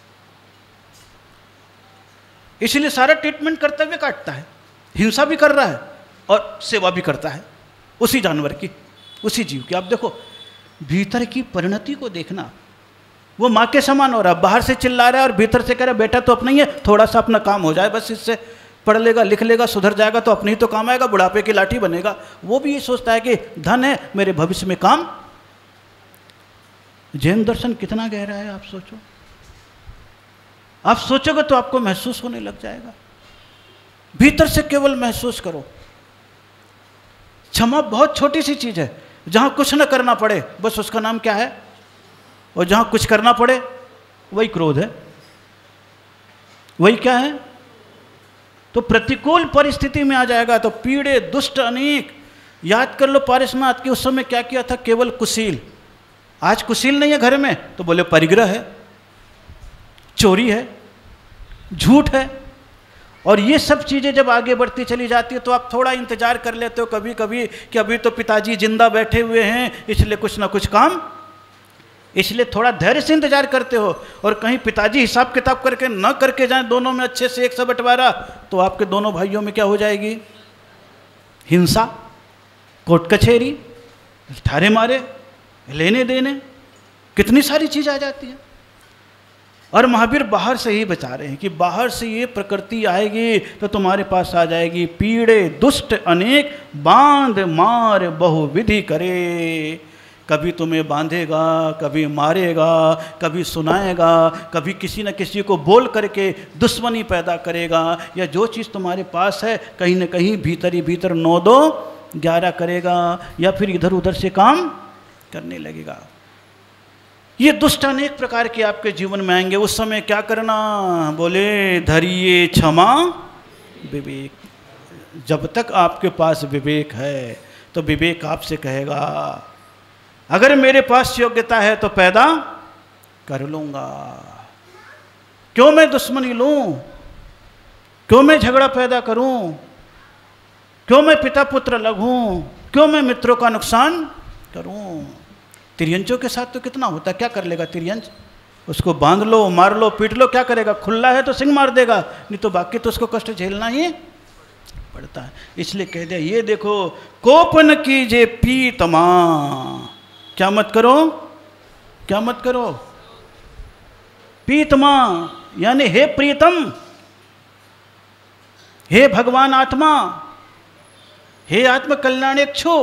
इसलिए सारा ट्रीटमेंट करते हुए काटता है, हिंसा भी कर रहा है और सेवा भी करता है उसी जानवर की, उसी जीव की। आप देखो भीतर की परिणति को देखना, वो माँ के समान हो रहा है, बाहर से चिल्ला रहा है और भीतर से कह रहा है बेटा तो अपना ही है, थोड़ा सा अपना काम हो जाए बस, इससे पढ़ लेगा लिख लेगा सुधर जाएगा तो अपने ही तो काम आएगा, बुढ़ापे की लाठी बनेगा। वो भी ये सोचता है कि धन है मेरे भविष्य में काम। जैन दर्शन कितना गहरा है आप सोचो, आप सोचोगे तो आपको महसूस होने लग जाएगा। भीतर से केवल महसूस करो। क्षमा बहुत छोटी सी चीज है, जहां कुछ न करना पड़े बस उसका नाम क्या है, और जहां कुछ करना पड़े वही क्रोध है, वही क्या है। तो प्रतिकूल परिस्थिति में आ जाएगा तो पीड़े दुष्ट अनेक। याद कर लो पारसनाथ की उस समय क्या किया था, केवल कुशील। आज कुशील नहीं है घर में तो बोले परिग्रह है, चोरी है, झूठ है। और ये सब चीज़ें जब आगे बढ़ती चली जाती है तो आप थोड़ा इंतजार कर लेते हो कभी कभी कि अभी तो पिताजी जिंदा बैठे हुए हैं इसलिए कुछ ना कुछ काम, इसलिए थोड़ा धैर्य से इंतजार करते हो। और कहीं पिताजी हिसाब किताब करके न करके जाएं दोनों में अच्छे से एक सा बंटवारा, तो आपके दोनों भाइयों में क्या हो जाएगी? हिंसा, कोर्ट कचहरी, ठारे मारे, लेने देने, कितनी सारी चीज़ आ जाती है। और महावीर बाहर से ही बचा रहे हैं कि बाहर से ये प्रकृति आएगी तो तुम्हारे पास आ जाएगी। पीड़े दुष्ट अनेक, बांध मार बहुविधि करे। कभी तुम्हें बांधेगा, कभी मारेगा, कभी सुनाएगा, कभी किसी न किसी को बोल करके दुश्मनी पैदा करेगा, या जो चीज़ तुम्हारे पास है कहीं न कहीं भीतर ही भीतर नौ दो ग्यारह करेगा, या फिर इधर उधर से काम करने लगेगा। ये दुष्ट अनेक प्रकार के आपके जीवन में आएंगे। उस समय क्या करना? बोले धरिए क्षमा विवेक। जब तक आपके पास विवेक है तो विवेक आपसे कहेगा अगर मेरे पास योग्यता है तो पैदा कर लूँगा, क्यों मैं दुश्मनी लूँ, क्यों मैं झगड़ा पैदा करूँ, क्यों मैं पिता पुत्र लगूँ, क्यों मैं मित्रों का नुकसान करूँ। तिर्यंचों के साथ तो कितना होता है, क्या कर लेगा तिर्यंच? उसको बांध लो, मार लो, पीट लो, क्या करेगा? खुला है तो सिंह मार देगा, नहीं तो बाकी तो उसको कष्ट झेलना ही पड़ता है। इसलिए कह दिया ये देखो कोपन कीजिए पीतमा। क्या मत करो, क्या मत करो? पीतमा यानी हे प्रीतम, हे भगवान आत्मा, हे आत्म कल्याण इच्छु।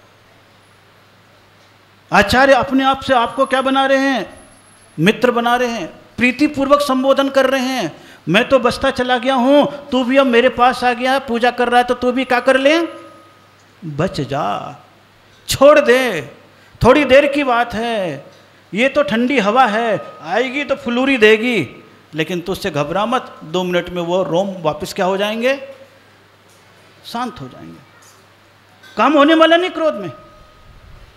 आचार्य अपने आप से आपको क्या बना रहे हैं? मित्र बना रहे हैं, प्रीतिपूर्वक संबोधन कर रहे हैं। मैं तो बसता चला गया हूं, तू भी अब मेरे पास आ गया, पूजा कर रहा है तो तू भी क्या कर ले? बच जा, छोड़ दे, थोड़ी देर की बात है, ये तो ठंडी हवा है, आएगी तो फुलूरी देगी, लेकिन तू उससे घबरा मत, दो मिनट में वो रोम वापस क्या हो जाएंगे? शांत हो जाएंगे। काम होने वाला नहीं क्रोध में।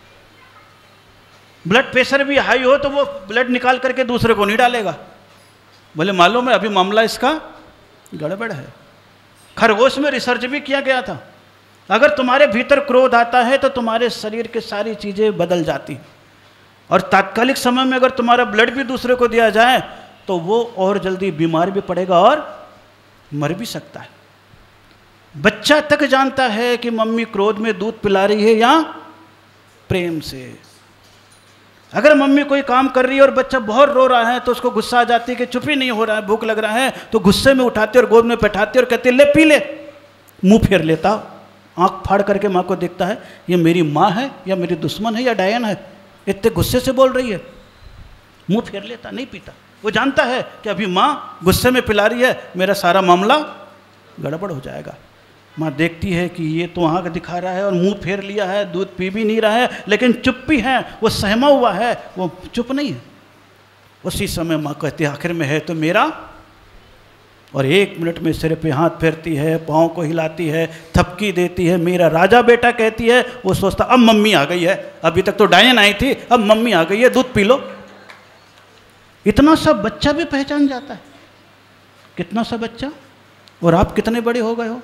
ब्लड प्रेशर भी हाई हो तो वो ब्लड निकाल करके दूसरे को नहीं डालेगा, बोले मालूम है अभी मामला इसका गड़बड़ है। खरगोश में रिसर्च भी किया गया था, अगर तुम्हारे भीतर क्रोध आता है तो तुम्हारे शरीर की सारी चीज़ें बदल जाती हैं, और तात्कालिक समय में अगर तुम्हारा ब्लड भी दूसरे को दिया जाए तो वो और जल्दी बीमार भी पड़ेगा और मर भी सकता है। बच्चा तक जानता है कि मम्मी क्रोध में दूध पिला रही है या प्रेम से। अगर मम्मी कोई काम कर रही है और बच्चा बहुत रो रहा है तो उसको गुस्सा आ जाती है कि चुप ही नहीं हो रहा है, भूख लग रहा है, तो गुस्से में उठाते और गोद में बैठाते और कहते ले पी ले। मुंह फेर लेता, आंख फाड़ करके माँ को देखता है, ये मेरी माँ है या मेरी दुश्मन है या डायन है, इतने गुस्से से बोल रही है। मुंह फेर लेता, नहीं पीता। वो जानता है कि अभी माँ गुस्से में पिला रही है, मेरा सारा मामला गड़बड़ हो जाएगा। माँ देखती है कि ये तो आँख दिखा रहा है और मुंह फेर लिया है, दूध पी भी नहीं रहा है, लेकिन चुप भी है, वो सहमा हुआ है, वो चुप नहीं है। उसी समय माँ कहती है आखिर में है तो मेरा, और एक मिनट में सिर पे हाथ फेरती है, पाँव को हिलाती है, थपकी देती है, मेरा राजा बेटा कहती है। वो सोचता अब मम्मी आ गई है, अभी तक तो डायन आई थी, अब मम्मी आ गई है, दूध पी लो। इतना सा बच्चा भी पहचान जाता है, कितना सा बच्चा, और आप कितने बड़े हो गए हो।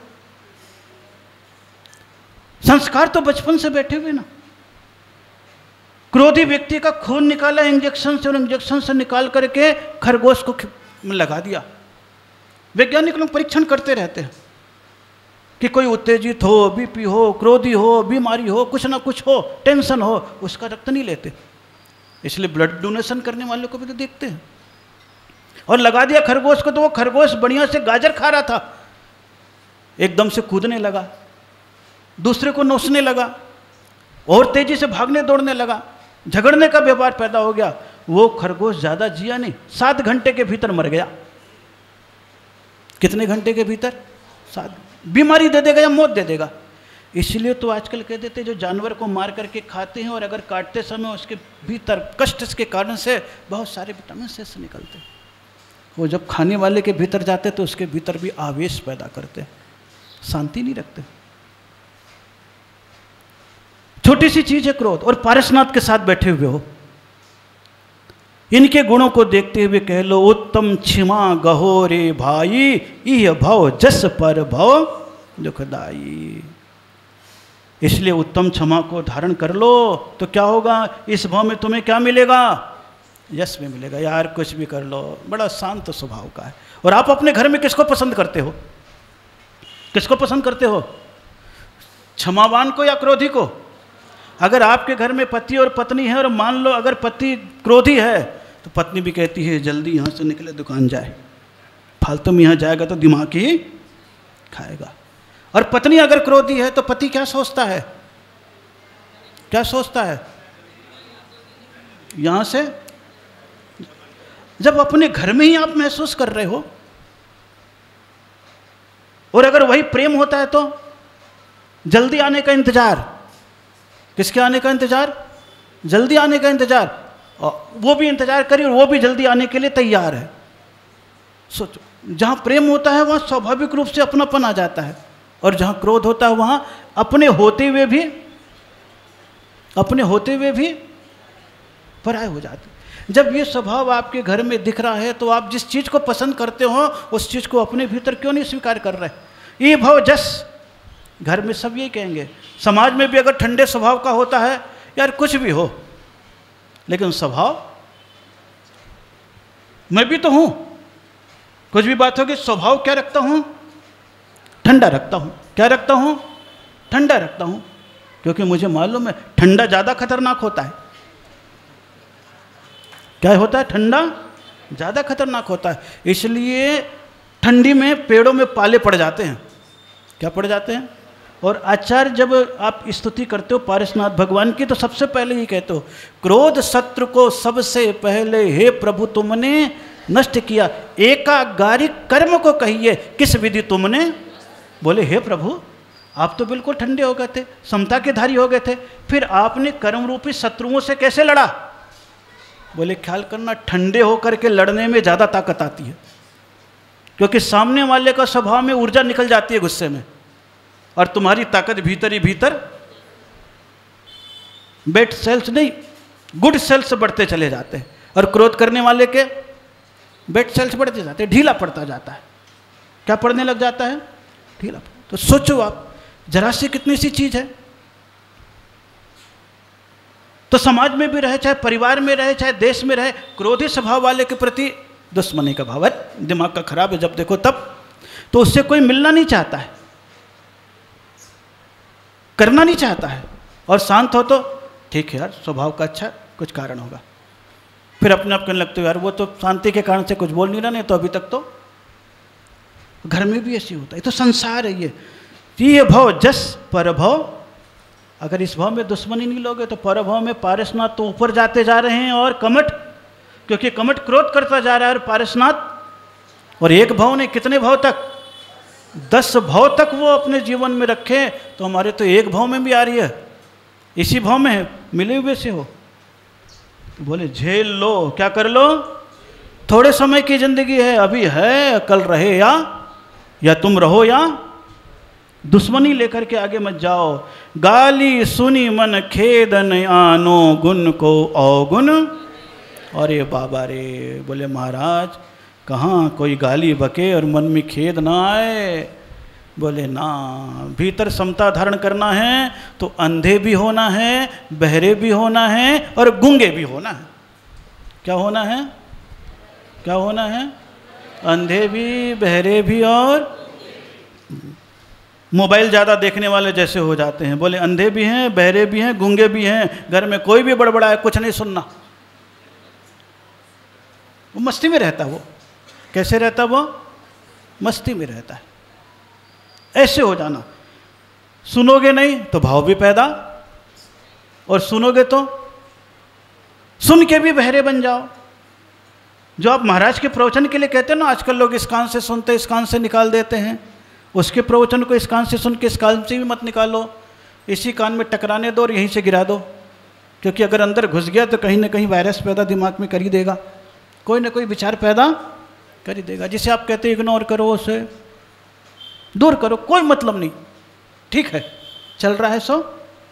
संस्कार तो बचपन से बैठे हुए ना। क्रोधी व्यक्ति का खून निकाला इंजेक्शन से, और इंजेक्शन से निकाल करके खरगोश को लगा दिया। वैज्ञानिक लोग परीक्षण करते रहते हैं कि कोई उत्तेजित हो, बीपी हो, क्रोधी हो, बीमारी हो, कुछ ना कुछ हो, टेंशन हो, उसका रक्त नहीं लेते, इसलिए ब्लड डोनेशन करने वालों को भी तो देखते हैं। और लगा दिया खरगोश को, तो वो खरगोश बढ़िया से गाजर खा रहा था, एकदम से कूदने लगा, दूसरे को नोचने लगा, और तेजी से भागने दौड़ने लगा, झगड़ने का व्यवहार पैदा हो गया। वो खरगोश ज़्यादा जिया नहीं, सात घंटे के भीतर मर गया। कितने घंटे के भीतर? सात। बीमारी दे देगा या मौत दे देगा। इसलिए तो आजकल कह देते जो जानवर को मार करके खाते हैं और अगर काटते समय उसके भीतर कष्ट के कारण से बहुत सारे विटामिन से निकलते हैं, वो जब खाने वाले के भीतर जाते तो उसके भीतर भी आवेश पैदा करते, शांति नहीं रखते। छोटी सी चीज है क्रोध, और पारसनाथ के साथ बैठे हुए हो, इनके गुणों को देखते हुए कह लो उत्तम क्षमा गहो रे भाई, इह भव जस पर भव दुखदाई। इसलिए उत्तम क्षमा को धारण कर लो तो क्या होगा, इस भाव में तुम्हें क्या मिलेगा, यश में मिलेगा। यार कुछ भी कर लो, बड़ा शांत स्वभाव का है। और आप अपने घर में किसको पसंद करते हो, किसको पसंद करते हो, क्षमावान को या क्रोधी को? अगर आपके घर में पति और पत्नी है और मान लो अगर पति क्रोधी है तो पत्नी भी कहती है जल्दी यहाँ से निकले, दुकान जाए, फालतू में यहाँ जाएगा तो दिमाग ही खाएगा। और पत्नी अगर क्रोधी है तो पति क्या सोचता है, क्या सोचता है, यहाँ से। जब अपने घर में ही आप महसूस कर रहे हो, और अगर वही प्रेम होता है तो जल्दी आने का इंतजार, किसके आने का इंतजार, जल्दी आने का इंतजार, और वो भी इंतजार करिए और वो भी जल्दी आने के लिए तैयार है। सोचो, जहाँ प्रेम होता है वहाँ स्वाभाविक रूप से अपनापन आ जाता है, और जहाँ क्रोध होता है वहाँ अपने होते हुए भी अपने होते हुए भी पराये हो जाते। जब ये स्वभाव आपके घर में दिख रहा है तो आप जिस चीज़ को पसंद करते हो उस चीज़ को अपने भीतर क्यों नहीं स्वीकार कर रहे। ये भाव जस, घर में सब यही कहेंगे, समाज में भी अगर ठंडे स्वभाव का होता है, यार कुछ भी हो लेकिन स्वभाव, मैं भी तो हूँ, कुछ भी बात होगी स्वभाव क्या रखता हूँ, ठंडा रखता हूँ। क्या रखता हूँ, ठंडा रखता हूँ, क्योंकि मुझे मालूम है ठंडा ज़्यादा खतरनाक होता है। क्या होता है, ठंडा ज़्यादा खतरनाक होता है। इसलिए ठंडी में पेड़ों में पाले पड़ जाते हैं। क्या पड़ जाते हैं? और आचार्य जब आप स्तुति करते हो पारसनाथ भगवान की तो सबसे पहले ही कहते हो क्रोध शत्रु को सबसे पहले हे प्रभु तुमने नष्ट किया, एकागारिक कर्म को कहिए किस विधि तुमने। बोले हे प्रभु आप तो बिल्कुल ठंडे हो गए थे, समता के धारी हो गए थे, फिर आपने कर्म रूपी शत्रुओं से कैसे लड़ा। बोले ख्याल करना, ठंडे होकर के लड़ने में ज़्यादा ताकत आती है, क्योंकि सामने वाले का स्वभाव में ऊर्जा निकल जाती है गुस्से में, और तुम्हारी ताकत भीतर ही भीतर बेड सेल्स नहीं गुड सेल्स बढ़ते चले जाते हैं। और क्रोध करने वाले के बेड सेल्स बढ़ते जाते हैं, ढीला पड़ता जाता है। क्या पड़ने लग जाता है? ढीला। तो सोचो आप, जरा सी कितनी सी चीज है। तो समाज में भी रहे, चाहे परिवार में रहे, चाहे देश में रहे, क्रोधी स्वभाव वाले के प्रति दुश्मनी का भाव है, दिमाग का खराब है जब देखो तब, तो उससे कोई मिलना नहीं चाहता है, करना नहीं चाहता है। और शांत हो तो ठीक है यार, स्वभाव का अच्छा, कुछ कारण होगा। फिर अपने आप कहने लगते हो यार वो तो शांति के कारण से कुछ बोल नहीं रहा, नहीं तो अभी तक तो। घर में भी ऐसे होता है, तो संसार है ये। ये भाव जस परभव, अगर इस भाव में दुश्मनी नहीं लोगे तो परभाव में पारसनाथ तो ऊपर जाते जा रहे हैं, और कमठ, क्योंकि कमठ क्रोध करता जा रहा है, और पारसनाथ, और एक भाव ने कितने भाव तक? दस भाव तक वो अपने जीवन में रखे, तो हमारे तो एक भाव में भी आ रही है, इसी भाव में है, मिले हुए से हो। तो बोले झेल लो, क्या कर लो? थोड़े समय की जिंदगी है, अभी है, कल रहे या या तुम रहो या दुश्मनी लेकर के आगे मत जाओ। गाली सुनी मन खेदन आनो, गुण को अवगुण। अरे बाबा रे, बोले महाराज कहाँ कोई गाली बके और मन में खेद ना आए? बोले ना, भीतर समता धारण करना है तो अंधे भी होना है, बहरे भी होना है, और गूंगे भी होना है। क्या होना है? क्या होना है? अंधे भी, बहरे भी, और मोबाइल ज़्यादा देखने वाले जैसे हो जाते हैं। बोले अंधे भी हैं, बहरे भी हैं, गूंगे भी हैं, घर में कोई भी बड़बड़ा है, कुछ नहीं सुनना। वो मस्ती में रहता, वो कैसे रहता? वो मस्ती में रहता है। ऐसे हो जाना। सुनोगे नहीं तो भाव भी पैदा, और सुनोगे तो सुन के भी बहरे बन जाओ। जो आप महाराज के प्रवचन के लिए कहते हैं ना, आजकल लोग इस कान से सुनते इस कान से निकाल देते हैं, उसके प्रवचन को इस कान से सुन के इस कान से भी मत निकालो, इसी कान में टकराने दो और यहीं से गिरा दो, क्योंकि अगर अंदर घुस गया तो कहीं ना कहीं वायरस पैदा दिमाग में कर ही देगा, कोई ना कोई विचार पैदा कर ही देगा। जिसे आप कहते इग्नोर करो, उसे दूर करो, कोई मतलब नहीं, ठीक है चल रहा है सो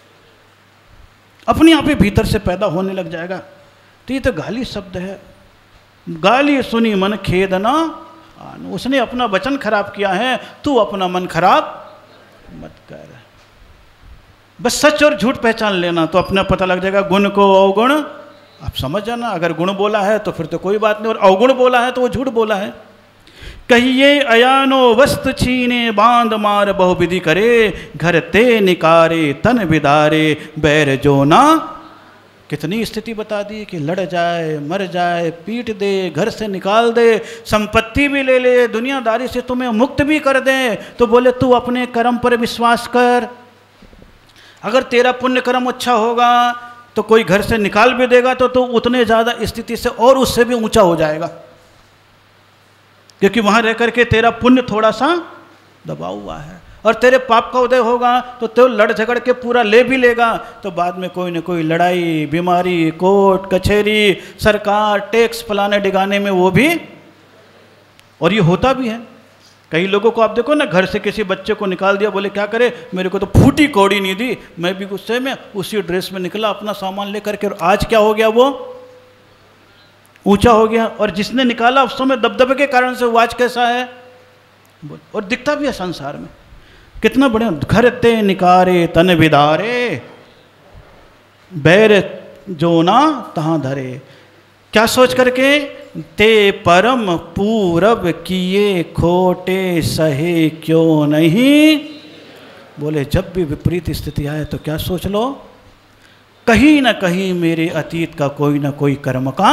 अपने आप ही भीतर से पैदा होने लग जाएगा। तो ये तो गाली शब्द है। गाली सुनी मन खेदना, उसने अपना वचन खराब किया है, तू अपना मन खराब मत कर। बस सच और झूठ पहचान लेना तो अपना पता लग जाएगा। गुण को अवगुण आप समझ जाना, अगर गुण बोला है तो फिर तो कोई बात नहीं, और अवगुण बोला है तो वो झूठ बोला है। कहिए अयानो वस्तु छीने, बांध मार बहुविधि करे, घर ते निकारे तन विदारे, बैर जो ना। कितनी स्थिति बता दी कि लड़ जाए, मर जाए, पीट दे, घर से निकाल दे, संपत्ति भी ले ले, दुनियादारी से तुम्हें मुक्त भी कर दे, तो बोले तू अपने कर्म पर विश्वास कर। अगर तेरा पुण्य कर्म अच्छा होगा तो कोई घर से निकाल भी देगा तो तू उतने ज़्यादा स्थिति से और उससे भी ऊंचा हो जाएगा, क्योंकि वहाँ रह करके तेरा पुण्य थोड़ा सा दबा हुआ है। और तेरे पाप का उदय होगा तो तू लड़ झगड़ के पूरा ले भी लेगा, तो बाद में कोई ना कोई लड़ाई, बीमारी, कोर्ट कचहरी, सरकार, टैक्स फलाने डिगाने में वो भी, और ये होता भी है। कई लोगों को आप देखो ना, घर से किसी बच्चे को निकाल दिया, बोले क्या करे, मेरे को तो फूटी कौड़ी नहीं दी, मैं भी गुस्से में उसी ड्रेस में निकला अपना सामान लेकर के, और आज क्या हो गया, वो ऊंचा हो गया। और जिसने निकाला उस समय दबदबे के कारण से वो आज कैसा है, और दिखता भी है संसार में कितना बढ़िया। घर ते निकारे तन विदारे, बैर जो ना तहाँ धरे। क्या सोच करके, ते परम पूरब किए खोटे सहे क्यों नहीं। बोले जब भी विपरीत स्थिति आए तो क्या सोच लो, कहीं ना कहीं मेरे अतीत का कोई ना कोई कर्म का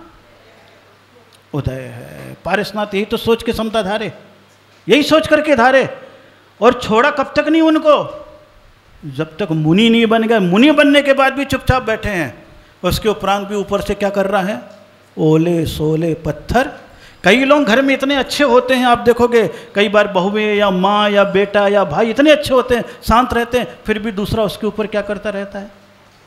उदय है। पारसनाथ यही तो सोच के समता धारे, यही सोच करके धारे, और छोड़ा कब तक नहीं उनको, जब तक मुनि नहीं बन गए। मुनि बनने के बाद भी चुपचाप बैठे हैं, उसके उपरांत भी ऊपर से क्या कर रहा है, ओले सोले पत्थर। कई लोग घर में इतने अच्छे होते हैं, आप देखोगे कई बार बहुएं या माँ या बेटा या भाई इतने अच्छे होते हैं, शांत रहते हैं, फिर भी दूसरा उसके ऊपर क्या करता रहता है।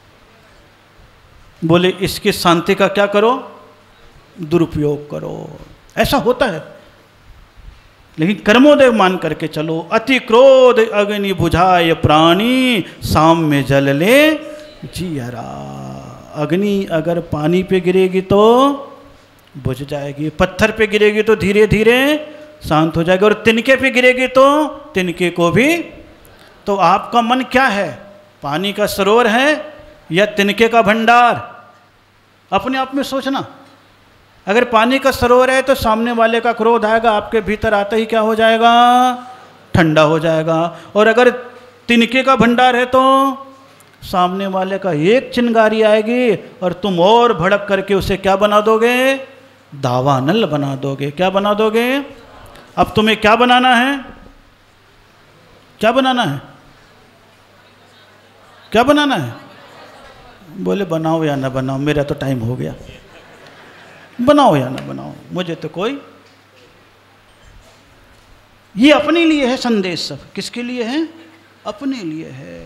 बोले इसकी शांति का क्या करो, दुरुपयोग करो। ऐसा होता है, लेकिन कर्मोदय मान करके चलो। अति क्रोध अग्नि बुझाए प्राणी, शाम में जल ले जी हरा। अग्नि अगर पानी पे गिरेगी तो बुझ जाएगी। पत्थर पे गिरेगी तो धीरे धीरे शांत हो जाएगी, और तिनके पे गिरेगी तो तिनके को भी। तो आपका मन क्या है, पानी का सरोवर है या तिनके का भंडार? अपने आप में सोचना। अगर पानी का सरोवर है तो सामने वाले का क्रोध आएगा, आपके भीतर आते ही क्या हो जाएगा, ठंडा हो जाएगा। और अगर तिनके का भंडार है तो सामने वाले का एक चिंगारी आएगी और तुम और भड़क करके उसे क्या बना दोगे, दावानल बना दोगे। क्या बना दोगे? अब तुम्हें क्या बनाना है, क्या बनाना है, क्या बनाना है? बोले बनाओ या ना बनाओ, मेरा तो टाइम हो गया। बनाओ या ना बनाओ, मुझे तो कोई। ये अपने लिए है संदेश, सब किसके लिए है? अपने लिए है।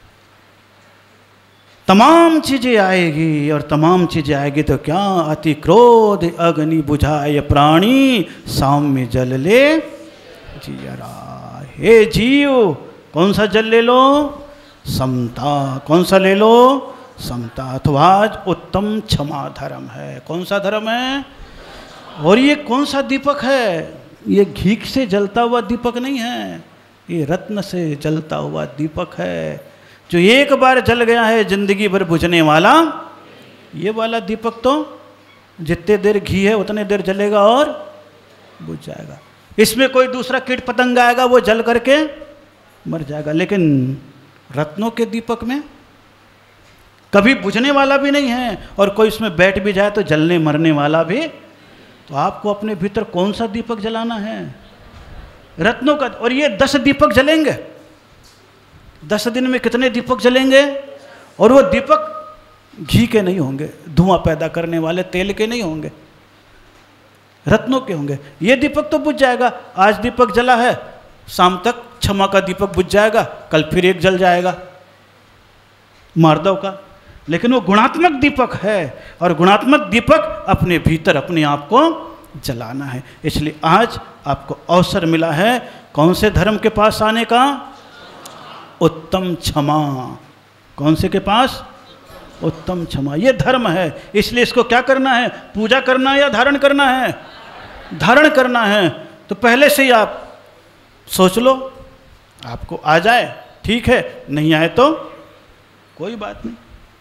तमाम चीजें आएगी, और तमाम चीजें आएगी तो क्या, अति क्रोध अग्नि बुझाए प्राणी, साम्य जल ले जियरा। हे जीव, कौन सा जल ले लो? समता। कौन सा ले लो? समता। अथवा उत्तम क्षमा धर्म है। कौन सा धर्म है? और ये कौन सा दीपक है? ये घी से जलता हुआ दीपक नहीं है, ये रत्न से जलता हुआ दीपक है, जो एक बार जल गया है जिंदगी भर बुझने वाला। ये वाला दीपक तो जितने देर घी है उतने देर जलेगा और बुझ जाएगा। इसमें कोई दूसरा कीट पतंग आएगा, वो जल करके मर जाएगा। लेकिन रत्नों के दीपक में कभी बुझने वाला भी नहीं है, और कोई उसमें बैठ भी जाए तो जलने मरने वाला भी। तो आपको अपने भीतर कौन सा दीपक जलाना है? रत्नों का। और ये दस दीपक जलेंगे, दस दिन में कितने दीपक जलेंगे? और वो दीपक घी के नहीं होंगे, धुआं पैदा करने वाले तेल के नहीं होंगे, रत्नों के होंगे। ये दीपक तो बुझ जाएगा। आज दीपक जला है, शाम तक क्षमा का दीपक बुझ जाएगा, कल फिर एक जल जाएगा मार्दव का। लेकिन वो गुणात्मक दीपक है, और गुणात्मक दीपक अपने भीतर अपने आप को जलाना है। इसलिए आज आपको अवसर मिला है कौन से धर्म के पास आने का? उत्तम क्षमा। कौन से के पास? उत्तम क्षमा। ये धर्म है। इसलिए इसको क्या करना है? पूजा करना है या धारण करना है? धारण करना है। तो पहले से ही आप सोच लो, आपको आ जाए ठीक है, नहीं आए तो कोई बात नहीं।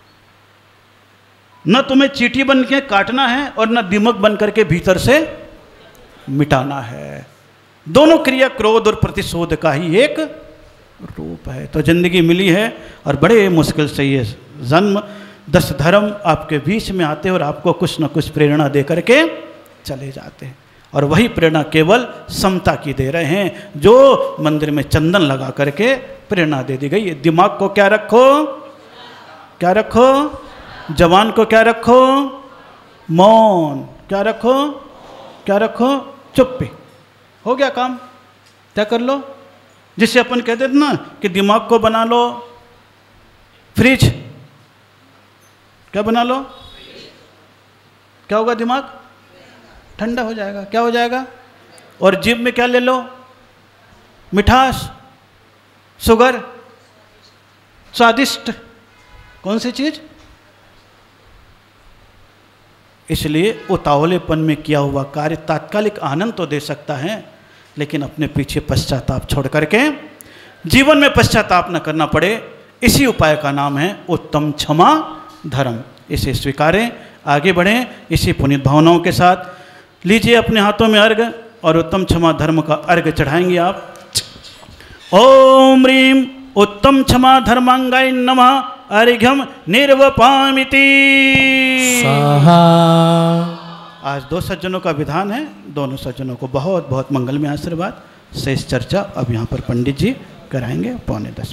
न तुम्हें चींटी बन के काटना है और न दीमक बन करके भीतर से मिटाना है। दोनों क्रिया क्रोध और प्रतिशोध का ही एक रूप है। तो जिंदगी मिली है और बड़े मुश्किल से ये जन्म, दस धर्म आपके बीच में आते हैं और आपको कुछ न कुछ प्रेरणा दे करके चले जाते हैं। और वही प्रेरणा केवल समता की दे रहे हैं, जो मंदिर में चंदन लगा करके प्रेरणा दे दी गई। दिमाग को क्या रखो? क्या रखो? जवान को क्या रखो? मौन। क्या रखो? क्या रखो? चुप्पी। हो गया काम। क्या कर लो? जिसे अपन कहते थे ना कि दिमाग को बना लो फ्रिज। क्या बना लो? क्या होगा? दिमाग ठंडा हो जाएगा। क्या हो जाएगा? और जीभ में क्या ले लो? मिठास, शुगर, स्वादिष्ट। कौन सी चीज? इसलिए उतावलेपन में किया हुआ कार्य तात्कालिक आनंद तो दे सकता है, लेकिन अपने पीछे पश्चाताप छोड़ करके जीवन में पश्चाताप न करना पड़े, इसी उपाय का नाम है उत्तम क्षमा धर्म। इसे स्वीकारें, आगे बढ़ें इसी पुनीत भावनाओं के साथ। लीजिए अपने हाथों में अर्घ, और उत्तम क्षमा धर्म का अर्घ चढ़ाएंगे आप। ओम ह्रीम उत्तम क्षमा धर्मांगाय नमः अर्घ्यम निर्वपामिति। आज दो सज्जनों का विधान है, दोनों सज्जनों को बहुत बहुत मंगलमय आशीर्वाद। शेष चर्चा अब यहाँ पर पंडित जी कराएंगे पौने दस।